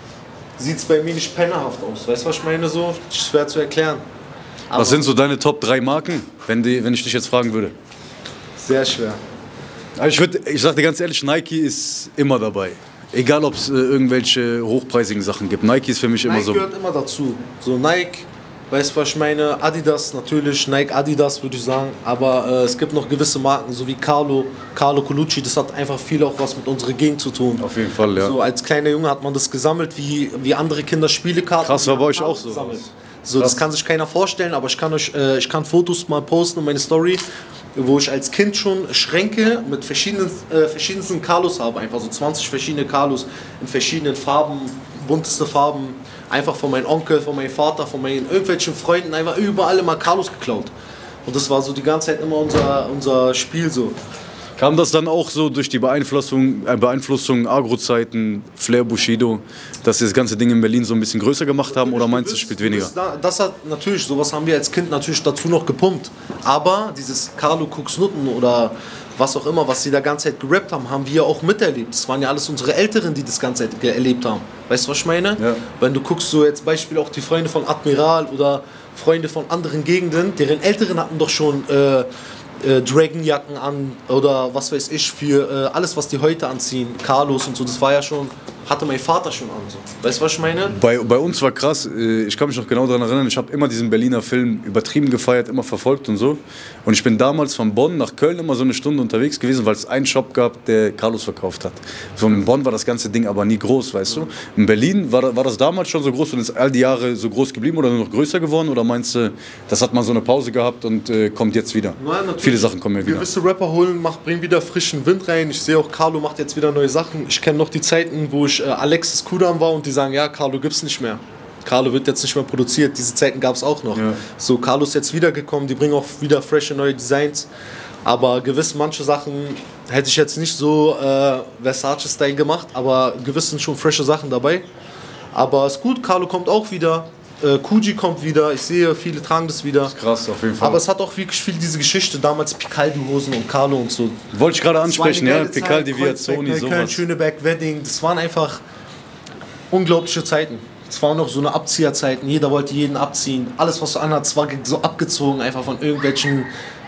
sieht es bei mir nicht pennerhaft aus. Weißt du, was ich meine, so? Schwer zu erklären. Aber was sind so deine Top 3 Marken, wenn ich dich jetzt fragen würde? Sehr schwer. Also ich sag dir ganz ehrlich, Nike ist immer dabei. Egal, ob es irgendwelche hochpreisigen Sachen gibt. Nike ist für mich immer so. Nike gehört immer dazu. So Nike, weißt du, was ich meine? Adidas natürlich, Nike, Adidas würde ich sagen. Aber es gibt noch gewisse Marken, so wie Carlo Colucci. Das hat einfach viel auch was mit unserer Gegend zu tun. Auf jeden Fall, ja. So als kleiner Junge hat man das gesammelt, wie andere Kinder Spielekarten. Krass, war bei euch auch so. So, das kann sich keiner vorstellen, aber ich kann Fotos mal posten in meine Story, wo ich als Kind schon Schränke mit verschiedensten Carlos habe, einfach so 20 verschiedene Carlos in verschiedenen Farben, bunteste Farben, einfach von meinem Onkel, von meinem Vater, von meinen irgendwelchen Freunden, einfach überall immer Carlos geklaut. Und das war so die ganze Zeit immer unser Spiel so. Kam das dann auch so durch die Beeinflussung Agro-Zeiten, Flair, Bushido, dass sie das ganze Ding in Berlin so ein bisschen größer gemacht haben, oder meinst du, es spielt weniger? Das hat natürlich, sowas haben wir als Kind natürlich dazu noch gepumpt. Aber dieses Carlo Cooks Nutten oder was auch immer, was sie da ganze Zeit gerappt haben, haben wir auch miterlebt. Das waren ja alles unsere Älteren, die das ganze Zeit erlebt haben. Weißt du, was ich meine? Ja. Wenn du guckst, so jetzt Beispiel auch die Freunde von Admiral oder Freunde von anderen Gegenden, deren Älteren hatten doch schon Dragonjacken an oder was weiß ich, für alles, was die heute anziehen, Carlos und so, das war ja schon, hatte mein Vater schon an. So. Weißt du, was ich meine? Bei uns war krass, ich kann mich noch genau daran erinnern, ich habe immer diesen Berliner Film übertrieben gefeiert, immer verfolgt und so. Und ich bin damals von Bonn nach Köln immer so eine Stunde unterwegs gewesen, weil es einen Shop gab, der Carlos verkauft hat. So in Bonn war das ganze Ding aber nie groß, weißt du. In Berlin war das damals schon so groß und ist all die Jahre so groß geblieben oder nur noch größer geworden? Oder meinst du, das hat mal so eine Pause gehabt und kommt jetzt wieder? Nein, viele Sachen kommen ja wieder. Gewisse Rapper bringen wieder frischen Wind rein. Ich sehe auch, Carlo macht jetzt wieder neue Sachen. Ich kenne noch die Zeiten, wo ich Alexis Kudam war und die sagen, ja, Carlo gibt's nicht mehr. Carlo wird jetzt nicht mehr produziert. Diese Zeiten gab es auch noch. Ja. So, Carlo ist jetzt wiedergekommen, die bringen auch wieder frische neue Designs. Aber gewiss manche Sachen hätte ich jetzt nicht so Versace-Style gemacht, aber gewiss sind schon frische Sachen dabei. Aber ist gut, Carlo kommt auch wieder. Kuji kommt wieder, ich sehe, viele tragen das wieder. Das ist krass, auf jeden Fall. Aber es hat auch wirklich viel diese Geschichte, damals Picaldi-Hosen und Carlo und so. Wollte ich gerade ansprechen, ja, Picaldi, Viazoni, sowas. Schöneberg, Wedding, das waren einfach unglaubliche Zeiten. Es waren noch so eine Abzieherzeiten, jeder wollte jeden abziehen. Alles, was du anhat, war so abgezogen, einfach von irgendwelchen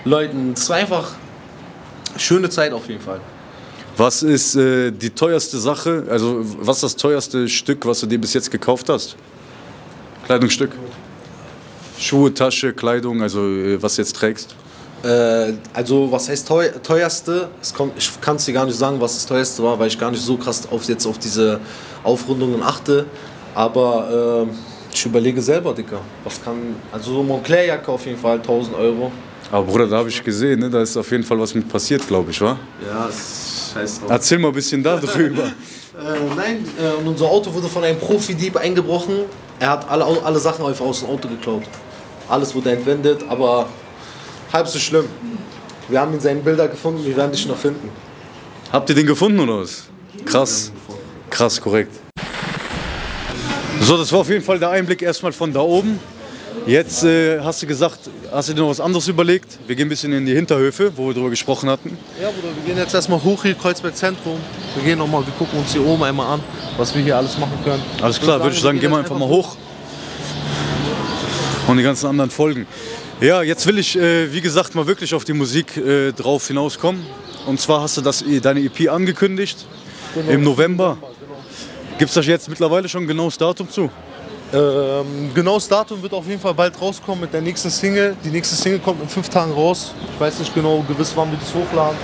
Leuten. Es war einfach eine schöne Zeit auf jeden Fall. Was ist die teuerste Sache, also was ist das teuerste Stück, was du dir bis jetzt gekauft hast? Kleidungsstück? Schuhe, Tasche, Kleidung, also was du jetzt trägst? Also was heißt teuerste? Ich kann es dir gar nicht sagen, was das teuerste war, weil ich gar nicht so krass jetzt auf diese Aufrundungen achte. Aber ich überlege selber, Dicker. Also so Moncler-Jacke auf jeden Fall, 1000 Euro. Aber Bruder, da habe ich gesehen, ne? Da ist auf jeden Fall was mit passiert, glaube ich, wa? Ja, das ist scheiß drauf. Erzähl mal ein bisschen darüber. Nein, und unser Auto wurde von einem Profi-Dieb eingebrochen. Er hat alle Sachen einfach aus dem Auto geklaut. Alles wurde entwendet, aber halb so schlimm. Wir haben in seinen Bildern gefunden, wir werden dich noch finden. Habt ihr den gefunden oder was? Krass. Krass, korrekt. So, das war auf jeden Fall der Einblick erstmal von da oben. Jetzt hast du gesagt, hast du dir noch was anderes überlegt? Wir gehen ein bisschen in die Hinterhöfe, wo wir darüber gesprochen hatten. Ja, Bruder, wir gehen jetzt erstmal hoch hier, Kreuzberg Zentrum. Wir gucken uns hier oben einmal an, was wir hier alles machen können. Alles klar, würde ich sagen, gehen wir einfach mal hoch. Und die ganzen anderen folgen. Ja, jetzt will ich, wie gesagt, mal wirklich auf die Musik drauf hinauskommen. Und zwar hast du deine EP angekündigt, genau, im November. Genau. Gibt es da jetzt mittlerweile schon ein genaues Datum zu? Genaues Datum wird auf jeden Fall bald rauskommen mit der nächsten Single. Die nächste Single kommt in 5 Tagen raus. Ich weiß nicht genau gewiss, wann wir das hochladen.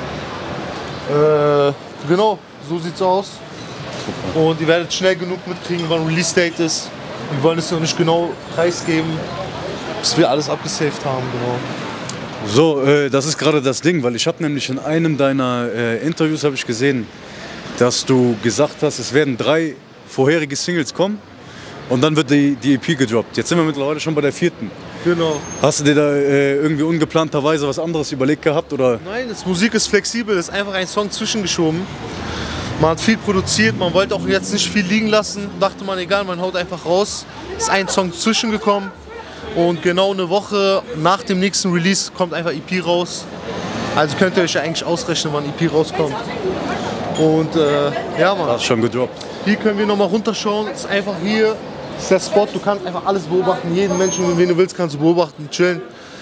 Genau, so sieht's aus. Und ihr werdet schnell genug mitkriegen, wann Release-Date ist. Wir wollen es noch nicht genau preisgeben, bis wir alles abgesaved haben. Genau. So, das ist gerade das Ding, weil ich habe nämlich in einem deiner Interviews habe ich gesehen, dass du gesagt hast, es werden 3 vorherige Singles kommen. Und dann wird die EP gedroppt. Jetzt sind wir mittlerweile schon bei der 4. Genau. Hast du dir da irgendwie ungeplanterweise was anderes überlegt gehabt? Oder? Nein, Musik ist flexibel, es ist einfach ein Song zwischengeschoben. Man hat viel produziert, man wollte auch jetzt nicht viel liegen lassen. Dachte man, egal, man haut einfach raus. Ist ein Song zwischengekommen. Und genau eine Woche nach dem nächsten Release kommt einfach EP raus. Also könnt ihr euch ja eigentlich ausrechnen, wann EP rauskommt. Und ja, Mann. Hast du schon gedroppt. Hier können wir nochmal runterschauen. Es ist einfach hier. Das ist der Spot, du kannst einfach alles beobachten, jeden Menschen, wen du willst, kannst du beobachten, chillen.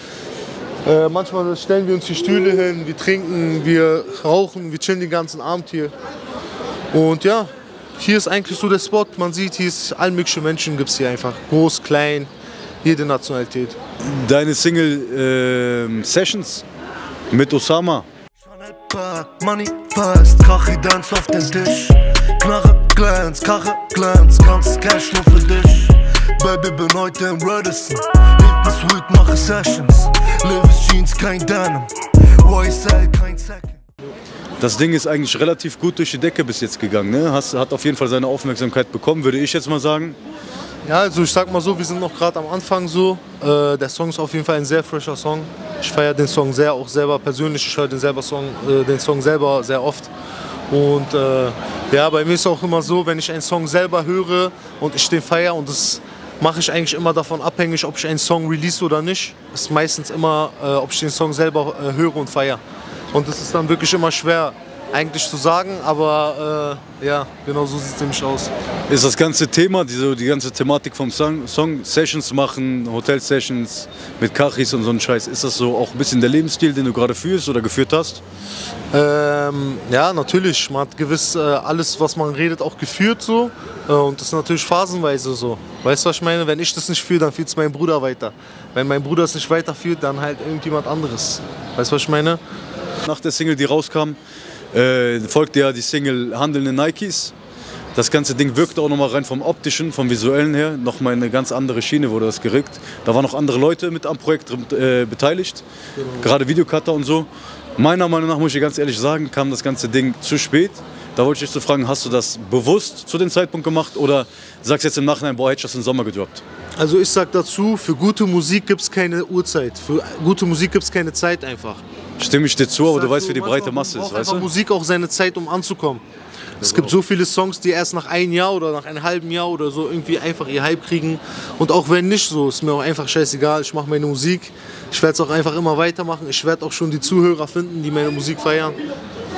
Manchmal stellen wir uns die Stühle hin, wir trinken, wir rauchen, wir chillen den ganzen Abend hier. Und ja, hier ist eigentlich so der Spot, man sieht, hier ist alle möglichen Menschen, gibt es hier einfach, groß, klein, jede Nationalität. Deine Single Sessions mit Osama. Money fast, Kachi dance auf den Tisch. Knarre glänz, Karre glänz, ganzes Cash nur für dich. Baby, bin heute im Radisson. Hinten Sweet, mache Sessions. Levis Jeans, kein Denim. YSL, kein Second. Das Ding ist eigentlich relativ gut durch die Decke bis jetzt gegangen, ne? Hat auf jeden Fall seine Aufmerksamkeit bekommen, würde ich jetzt mal sagen. Ja, also ich sag mal so, wir sind noch gerade am Anfang so. Der Song ist auf jeden Fall ein sehr frischer Song. Ich feiere den Song sehr, auch selber persönlich. Ich höre den Song selber sehr oft. Und ja, bei mir ist es auch immer so, wenn ich einen Song selber höre und ich den feiere, und das mache ich eigentlich immer davon abhängig, ob ich einen Song release oder nicht. Das ist meistens immer, ob ich den Song selber höre und feiere. Und das ist dann wirklich immer schwer eigentlich zu sagen, aber ja, genau so sieht es nämlich aus. Ist das ganze Thema, die ganze Thematik vom Song, Sessions machen, Hotel-Sessions mit Kachis und so ein Scheiß, ist das so auch ein bisschen der Lebensstil, den du gerade führst oder geführt hast? Ja, natürlich. Man hat gewiss alles, was man redet, auch geführt so. Und das ist natürlich phasenweise so. Weißt du, was ich meine? Wenn ich das nicht führe, dann führt es mein Bruder weiter. Wenn mein Bruder es nicht weiterführt, dann halt irgendjemand anderes. Weißt du, was ich meine? Nach der Single, die rauskam, folgte ja die Single Handelnde Nikes. Das ganze Ding wirkte auch nochmal rein vom Optischen, vom Visuellen her. Nochmal eine ganz andere Schiene wurde das gerückt. Da waren noch andere Leute mit am Projekt beteiligt, gerade Videocutter und so. Meiner Meinung nach, muss ich dir ganz ehrlich sagen, kam das ganze Ding zu spät. Da wollte ich dich so fragen, hast du das bewusst zu dem Zeitpunkt gemacht oder sagst du jetzt im Nachhinein, boah, hätte ich das im Sommer gedroppt? Also ich sag dazu, für gute Musik gibt es keine Uhrzeit. Für gute Musik gibt es keine Zeit einfach. Stimme ich dir zu, aber du weißt, wie die breite Masse ist, weißt du? Musik auch seine Zeit, um anzukommen. Es gibt so viele Songs, die erst nach einem Jahr oder nach einem halben Jahr oder so irgendwie einfach ihr Hype kriegen. Und auch wenn nicht so, ist mir auch einfach scheißegal. Ich mache meine Musik. Ich werde es auch einfach immer weitermachen. Ich werde auch schon die Zuhörer finden, die meine Musik feiern.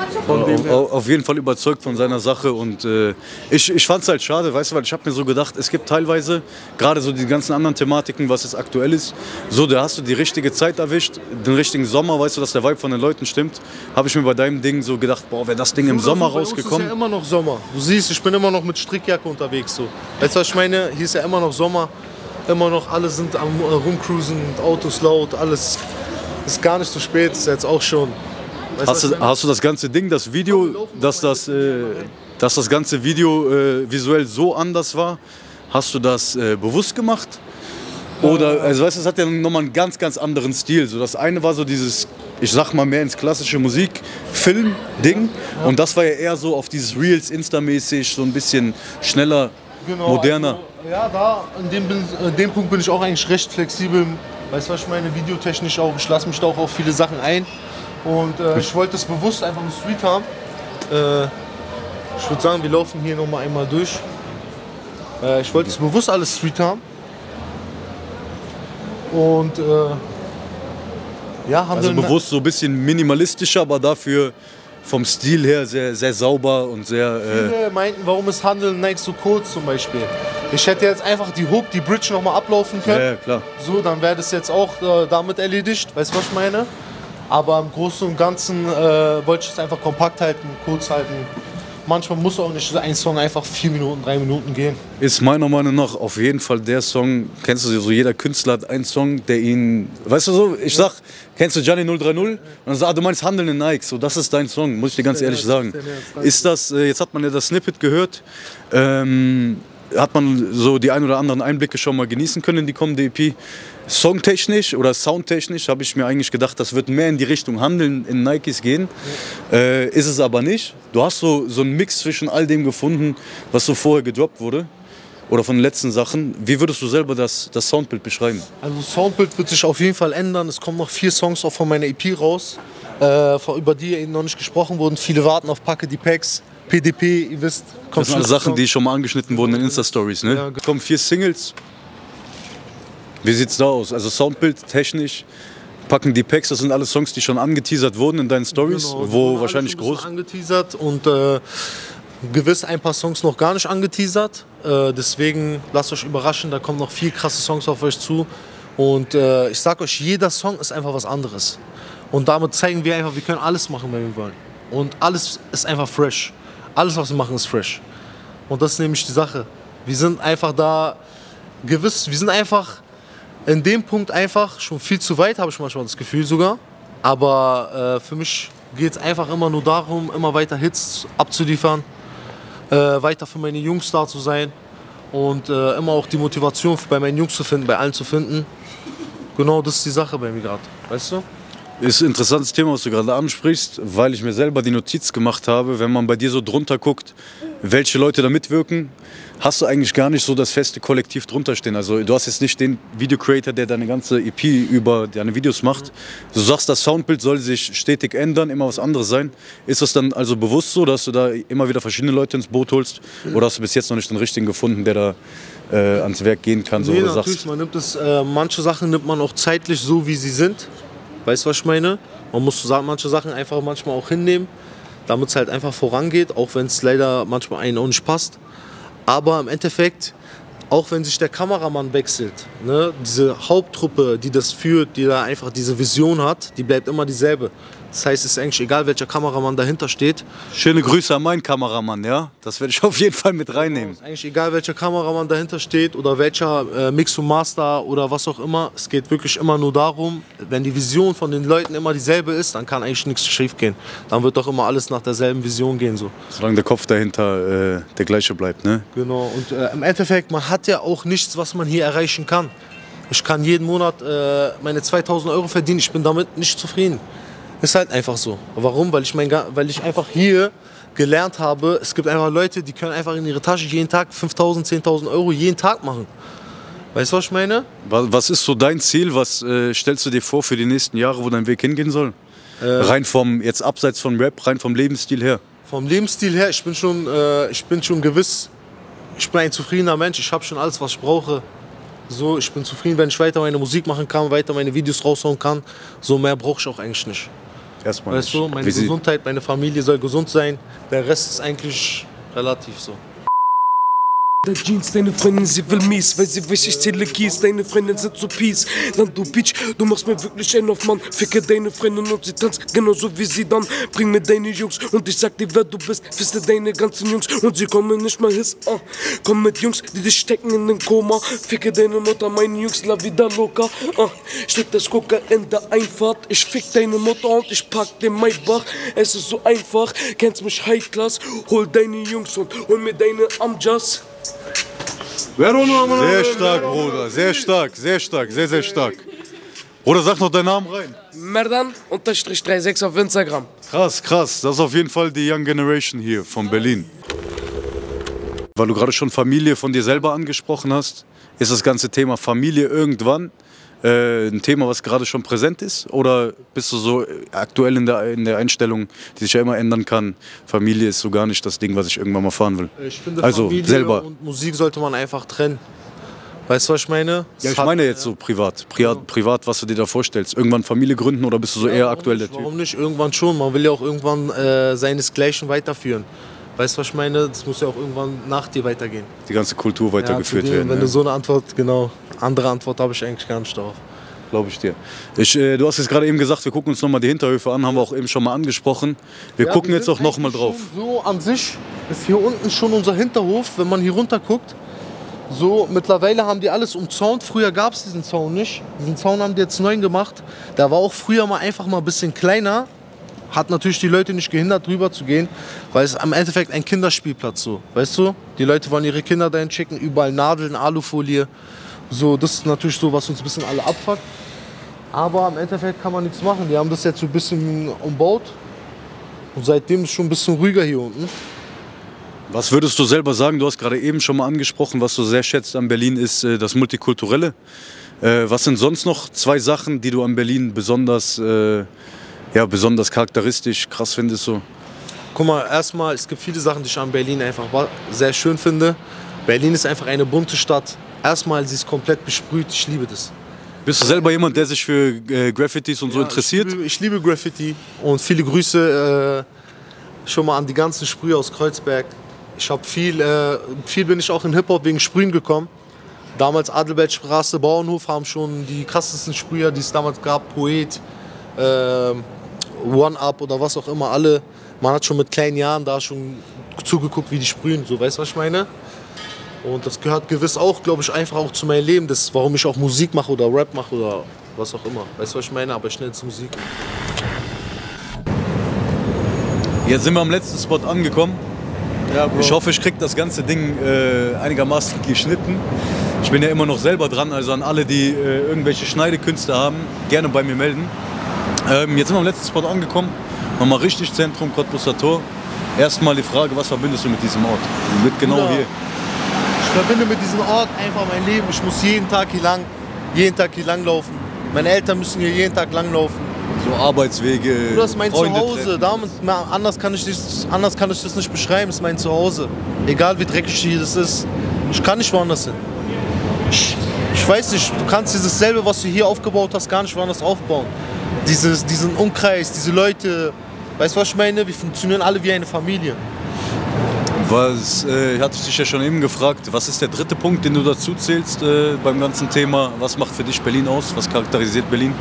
Von dem her. Auf jeden Fall überzeugt von seiner Sache und ich fand es halt schade, weißt du, weil ich habe mir so gedacht, es gibt teilweise, gerade so die ganzen anderen Thematiken, was jetzt aktuell ist, so da hast du die richtige Zeit erwischt, den richtigen Sommer, weißt du, dass der Vibe von den Leuten stimmt, habe ich mir bei deinem Ding so gedacht, boah, wäre das Ding im Sommer rausgekommen. Ist ja immer noch Sommer. Du siehst, ich bin immer noch mit Strickjacke unterwegs. So. Weißt du, was ich meine? Hier ist ja immer noch Sommer, immer noch alle sind am Rumcruisen, Autos laut, alles ist gar nicht so spät, ist jetzt auch schon. Weißt Hast du das ganze Ding, das Video, dass das ganze Video visuell so anders war, hast du das bewusst gemacht? Oder, also weißt du, es hat ja nochmal einen ganz, ganz anderen Stil. So, das eine war so dieses, ich sag mal mehr ins klassische Musik-Film-Ding. Und das war ja eher so auf dieses Reels, Insta-mäßig, so ein bisschen schneller, moderner. Also, ja, da, in dem Punkt bin ich auch eigentlich recht flexibel. Weißt du, was ich meine? Videotechnisch auch. Ich lasse mich da auch auf viele Sachen ein. Und ich wollte es bewusst einfach im Street haben. Ich würde sagen, wir laufen hier noch mal einmal durch. Ich wollte es bewusst alles Street haben. Und ja, haben also bewusst so ein bisschen minimalistischer, aber dafür vom Stil her sehr, sehr sauber und sehr... Viele meinten, warum ist Handeln Nike so kurz zum Beispiel. Ich hätte jetzt einfach die Hook, die Bridge noch mal ablaufen können. Ja, klar. So, dann wäre das jetzt auch damit erledigt. Weißt du, was ich meine? Aber im Großen und Ganzen wollte ich es einfach kompakt halten, kurz halten. Manchmal muss auch nicht ein Song einfach 4 Minuten, 3 Minuten gehen. Ist meiner Meinung nach auf jeden Fall der Song, kennst du so, jeder Künstler hat einen Song, der ihn, weißt du so, ich sag, kennst du Gianni 030? Und dann sag, du meinst Handeln in Nike, so, das ist dein Song, muss ich dir ganz ehrlich sagen. Ist das, jetzt hat man ja das Snippet gehört, hat man so die ein oder anderen Einblicke schon mal genießen können in die kommende EP. Songtechnisch oder soundtechnisch habe ich mir eigentlich gedacht, das wird mehr in die Richtung Handeln in Nikes gehen. Ist es aber nicht. Du hast so einen Mix zwischen all dem gefunden, was so vorher gedroppt wurde. Oder von den letzten Sachen. Wie würdest du selber das Soundbild beschreiben? Also das Soundbild wird sich auf jeden Fall ändern. Es kommen noch 4 Songs auch von meiner EP raus, über die eben noch nicht gesprochen wurden. Viele warten auf Packe die Packs. PDP, ihr wisst. Das sind alle Sachen, die schon mal angeschnitten wurden in Insta-Stories, ne? Ja, es kommen 4 Singles. Wie sieht's da aus? Also Soundbild, technisch, Packen die Packs, das sind alle Songs, die schon angeteasert wurden in deinen Stories, genau, wo wahrscheinlich groß... angeteasert und gewiss ein paar Songs noch gar nicht angeteasert. Deswegen lasst euch überraschen, da kommen noch viel krasse Songs auf euch zu. Und ich sag euch, jeder Song ist einfach was anderes. Und damit zeigen wir einfach, wir können alles machen, wenn wir wollen. Und alles ist einfach fresh. Alles, was wir machen, ist fresh. Und das ist nämlich die Sache. Wir sind einfach da gewiss, wir sind einfach in dem Punkt einfach schon viel zu weit, habe ich manchmal das Gefühl sogar. Aber für mich geht es einfach immer nur darum, immer weiter Hits abzuliefern, weiter für meine Jungs da zu sein und immer auch die Motivation bei meinen Jungs zu finden, bei allen zu finden. Genau, das ist die Sache bei mir gerade, weißt du? Ist ein interessantes Thema, was du gerade ansprichst, weil ich mir selber die Notiz gemacht habe, wenn man bei dir so drunter guckt, welche Leute da mitwirken, hast du eigentlich gar nicht so das feste Kollektiv drunter stehen. Also du hast jetzt nicht den Video-Creator, der deine ganze EP über deine Videos macht. Du sagst, das Soundbild soll sich stetig ändern, immer was anderes sein. Ist das dann also bewusst so, dass du da immer wieder verschiedene Leute ins Boot holst? Oder hast du bis jetzt noch nicht den richtigen gefunden, der da ans Werk gehen kann? So, nee, natürlich, sagst. Man nimmt es, manche Sachen nimmt man auch zeitlich so, wie sie sind. Weißt du, was ich meine? Man muss manche Sachen einfach manchmal auch hinnehmen, damit es halt einfach vorangeht, auch wenn es leider manchmal einen auch nicht passt. Aber im Endeffekt, auch wenn sich der Kameramann wechselt, ne, diese Haupttruppe, die das führt, die da einfach diese Vision hat, die bleibt immer dieselbe. Das heißt, es ist eigentlich egal, welcher Kameramann dahinter steht. Schöne Grüße an meinen Kameramann, ja? Das werde ich auf jeden Fall mit reinnehmen. Es ist eigentlich egal, welcher Kameramann dahinter steht oder welcher Mix und Master oder was auch immer. Es geht wirklich immer nur darum, wenn die Vision von den Leuten immer dieselbe ist, dann kann eigentlich nichts schief gehen. Dann wird doch immer alles nach derselben Vision gehen. So. Solange der Kopf dahinter der gleiche bleibt, ne? Genau, und im Endeffekt, man hat ja auch nichts, was man hier erreichen kann. Ich kann jeden Monat meine 2000 € verdienen, ich bin damit nicht zufrieden. Ist halt einfach so. Warum? Weil ich einfach hier gelernt habe, es gibt einfach Leute, die können einfach in ihre Tasche jeden Tag 5.000, 10.000 € jeden Tag machen. Weißt du, was ich meine? Was ist so dein Ziel? Was stellst du dir vor für die nächsten Jahre, wo dein Weg hingehen soll? Rein vom, jetzt abseits von Rap, rein vom Lebensstil her? Vom Lebensstil her, ich bin schon gewiss, ich bin ein zufriedener Mensch, ich habe schon alles, was ich brauche. So, ich bin zufrieden, wenn ich weiter meine Musik machen kann, weiter meine Videos raushauen kann. So mehr brauche ich auch eigentlich nicht. erstmal Weißt du, meine Gesundheit, meine Familie soll gesund sein. Der Rest ist eigentlich relativ so. Der Jeans, deine Freundin, sie will mies, weil sie weiß, ich zähle Kies. Deine Freundin sind so Peace. Dann du Bitch, du machst mir wirklich einen auf Mann. Ficke deine Freundin und sie tanzt genauso wie sie dann. Bring mir deine Jungs und ich sag dir, wer du bist. Fiste deine ganzen Jungs und sie kommen nicht mal hiss. Komm mit Jungs, die dich stecken in den Koma. Ficke deine Mutter, meine Jungs, la vida loca. Steck das Coca in der Einfahrt. Ich fick deine Mutter und ich pack den Maybach. Es ist so einfach, kennst mich High Class. Hol deine Jungs und hol mir deine Amjas. Sehr stark, Bruder. Sehr stark, sehr stark, sehr, sehr stark. Bruder, sag noch deinen Namen rein. Merdan_36 auf Instagram. Krass, krass. Das ist auf jeden Fall die Young Generation hier von Berlin. Weil du gerade schon Familie von dir selber angesprochen hast, ist das ganze Thema Familie irgendwann ein Thema, was gerade schon präsent ist? Oder bist du so aktuell in der Einstellung, die sich ja immer ändern kann, Familie ist so gar nicht das Ding, was ich irgendwann mal fahren will? Ich finde, also Familie selber. Und Musik sollte man einfach trennen. Weißt du, was ich meine? Ja, ich meine jetzt so privat, was du dir da vorstellst. Irgendwann Familie gründen oder bist du so eher aktuell der Typ? Warum nicht? Irgendwann schon. Man will ja auch irgendwann seinesgleichen weiterführen. Weißt du, was ich meine? Das muss ja auch irgendwann nach dir weitergehen. Die ganze Kultur weitergeführt werden. Wenn du so eine Antwort, genau, andere Antwort habe ich eigentlich gar nicht darauf. Glaube ich dir. Du hast jetzt gerade eben gesagt, wir gucken uns nochmal die Hinterhöfe an, haben wir auch eben schon mal angesprochen. Wir gucken jetzt auch nochmal drauf. So an sich ist hier unten schon unser Hinterhof, wenn man hier runter guckt. So, mittlerweile haben die alles umzaunt. Früher gab es diesen Zaun nicht. Diesen Zaun haben die jetzt neu gemacht. Der war auch früher mal einfach mal ein bisschen kleiner. Hat natürlich die Leute nicht gehindert, drüber zu gehen, weil es am Endeffekt ein Kinderspielplatz so, weißt du? Die Leute wollen ihre Kinder dahin schicken, überall Nadeln, Alufolie. So, das ist natürlich so, was uns ein bisschen alle abfuckt. Aber im Endeffekt kann man nichts machen. Die haben das jetzt so ein bisschen umbaut. Und seitdem ist es schon ein bisschen ruhiger hier unten. Was würdest du selber sagen? Du hast gerade eben schon mal angesprochen, was du sehr schätzt an Berlin, ist das Multikulturelle. Was sind sonst noch zwei Sachen, die du an Berlin besonders charakteristisch, krass findest? So? Guck mal, erstmal, es gibt viele Sachen, die ich an Berlin einfach sehr schön finde. Berlin ist einfach eine bunte Stadt. Erstmal, sie ist komplett besprüht, ich liebe das. Bist du selber jemand, der sich für Graffitis und so interessiert? Ich liebe Graffiti und viele Grüße schon mal an die ganzen Sprüher aus Kreuzberg. Ich habe viel bin ich auch in Hip-Hop wegen Sprühen gekommen. Damals Adelbertstraße, Bauernhof haben schon die krassesten Sprüher, die es damals gab, Poet, One-Up oder was auch immer, alle. Man hat schon mit kleinen Jahren da schon zugeguckt, wie die sprühen, so, weißt du, was ich meine? Und das gehört gewiss auch, glaube ich, einfach auch zu meinem Leben, das, warum ich auch Musik mache oder Rap mache oder was auch immer. Weißt du, was ich meine? Aber schnell zur Musik. Jetzt sind wir am letzten Spot angekommen. Ja, Bro. Ich hoffe, ich kriege das ganze Ding einigermaßen geschnitten. Ich bin ja immer noch selber dran, also an alle, die irgendwelche Schneidekünste haben, gerne bei mir melden. Jetzt sind wir am letzten Spot angekommen. Nochmal richtig Zentrum, Cottbusser Tor. Erstmal die Frage, was verbindest du mit diesem Ort? Mit genau Ja. hier. Ich verbinde mit diesem Ort einfach mein Leben. Ich muss jeden Tag hier lang laufen. Meine Eltern müssen hier jeden Tag lang laufen. So Arbeitswege, Das ist mein Freunde Zuhause. treffen. Anders kann ich das nicht beschreiben. Das ist mein Zuhause. Egal wie dreckig hier das ist. Ich kann nicht woanders hin. Ich weiß nicht, du kannst dieses selbe, was du hier aufgebaut hast, gar nicht woanders aufbauen. Diesen Umkreis, diese Leute, weißt du, was ich meine? Wir funktionieren alle wie eine Familie. Hatte ich dich ja schon eben gefragt, was ist der dritte Punkt, den du dazu zählst beim ganzen Thema? Was macht für dich Berlin aus? Was charakterisiert Berlin?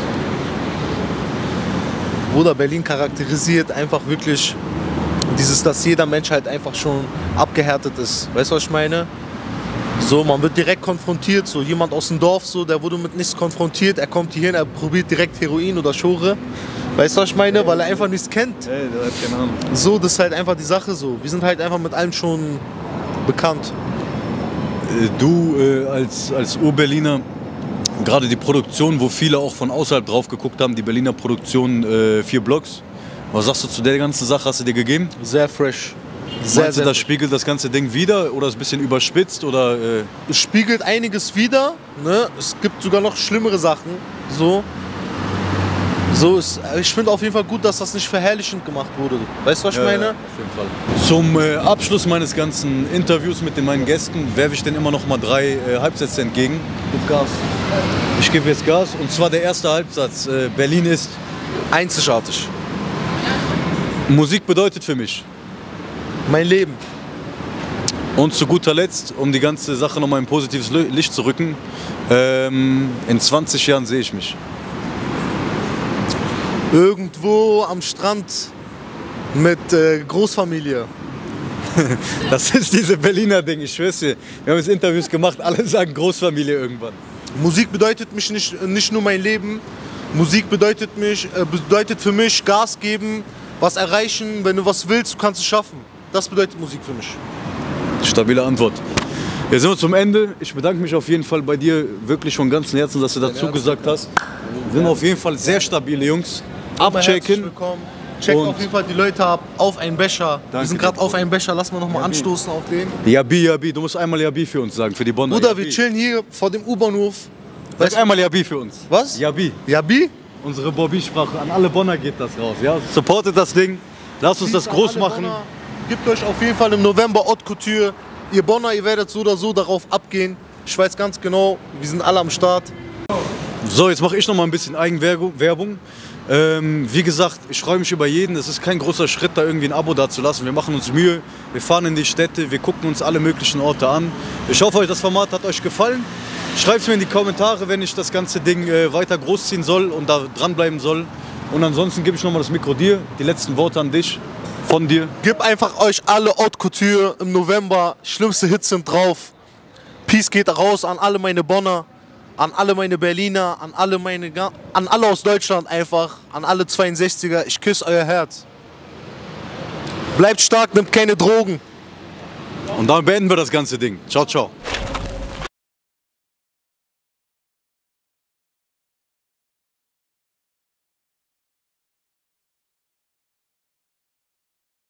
Bruder, Berlin charakterisiert einfach wirklich dass jeder Mensch halt einfach schon abgehärtet ist. Weißt du, was ich meine? So, man wird direkt konfrontiert, so jemand aus dem Dorf, so, der wurde mit nichts konfrontiert, er kommt hierhin, er probiert direkt Heroin oder Schore. Weißt du, was ich meine? Weil er einfach nichts kennt. Hey, der hat keine Ahnung. So, das ist halt einfach die Sache so. Wir sind halt einfach mit allem schon bekannt. Du als Ur-Berliner, gerade die Produktion, wo viele auch von außerhalb drauf geguckt haben, die Berliner Produktion 4 Blocks. Was sagst du zu der ganzen Sache? Hast du dir gegeben? Sehr fresh. Meinst du, das spiegelt das ganze Ding wieder oder ist ein bisschen überspitzt? Oder, Es spiegelt einiges wider. Ne? Es gibt sogar noch schlimmere Sachen. Ich finde auf jeden Fall gut, dass das nicht verherrlichend gemacht wurde. Weißt du, was ich meine? Ja, auf jeden Fall. Zum Abschluss meines ganzen Interviews mit meinen Gästen werfe ich denen immer noch mal 3 Halbsätze entgegen. Gib Gas. Ich gebe jetzt Gas und zwar der erste Halbsatz. Berlin ist Einzigartig. Musik bedeutet für mich. Mein Leben. Und zu guter Letzt, um die ganze Sache nochmal in positives Licht zu rücken, in 20 Jahren sehe ich mich. Irgendwo am Strand mit Großfamilie. Das ist diese Berliner Ding, ich schwör's dir. Wir haben jetzt Interviews gemacht, alle sagen Großfamilie irgendwann. Musik bedeutet mich nicht nur mein Leben. Musik bedeutet für mich Gas geben, was erreichen. Wenn du was willst, du kannst es schaffen. Das bedeutet Musik für mich. Stabile Antwort. Jetzt sind wir zum Ende. Ich bedanke mich auf jeden Fall bei dir wirklich von ganzem Herzen, dass du dazu gesagt hast. Wir sind auf jeden Fall sehr stabile Jungs. Abchecken. Check auf jeden Fall die Leute ab. Auf einen Becher. Danke Wir sind gerade auf einen Becher. Lass mal nochmal anstoßen auf den. Yabi, Yabi. Du musst einmal Yabi für uns sagen, für die Bonner. Bruder, wir chillen hier vor dem U-Bahnhof. Sag einmal Yabi für uns. Was? Yabi. Yabi? Unsere Bobby-Sprache. An alle Bonner geht das raus. Ja? Supportet das Ding. Lasst uns das groß machen. Gebt euch auf jeden Fall im November Haute Couture. Ihr Bonner, ihr werdet so oder so darauf abgehen. Ich weiß ganz genau, wir sind alle am Start. So, jetzt mache ich noch mal ein bisschen Eigenwerbung. Wie gesagt, ich freue mich über jeden. Es ist kein großer Schritt, da irgendwie ein Abo dazulassen. Wir machen uns Mühe, wir fahren in die Städte, wir gucken uns alle möglichen Orte an. Ich hoffe, das Format hat euch gefallen. Schreibt es mir in die Kommentare, wenn ich das ganze Ding weiter großziehen soll und da dranbleiben soll. Und ansonsten gebe ich noch mal das Mikro dir, die letzten Worte an dich, von dir. Gebt einfach euch alle Haute Couture im November. Schlimmste Hits sind drauf. Peace geht raus an alle meine Bonner, an alle meine Berliner, an alle aus Deutschland einfach, an alle 62er. Ich küsse euer Herz. Bleibt stark, nimmt keine Drogen. Und dann beenden wir das ganze Ding. Ciao, ciao.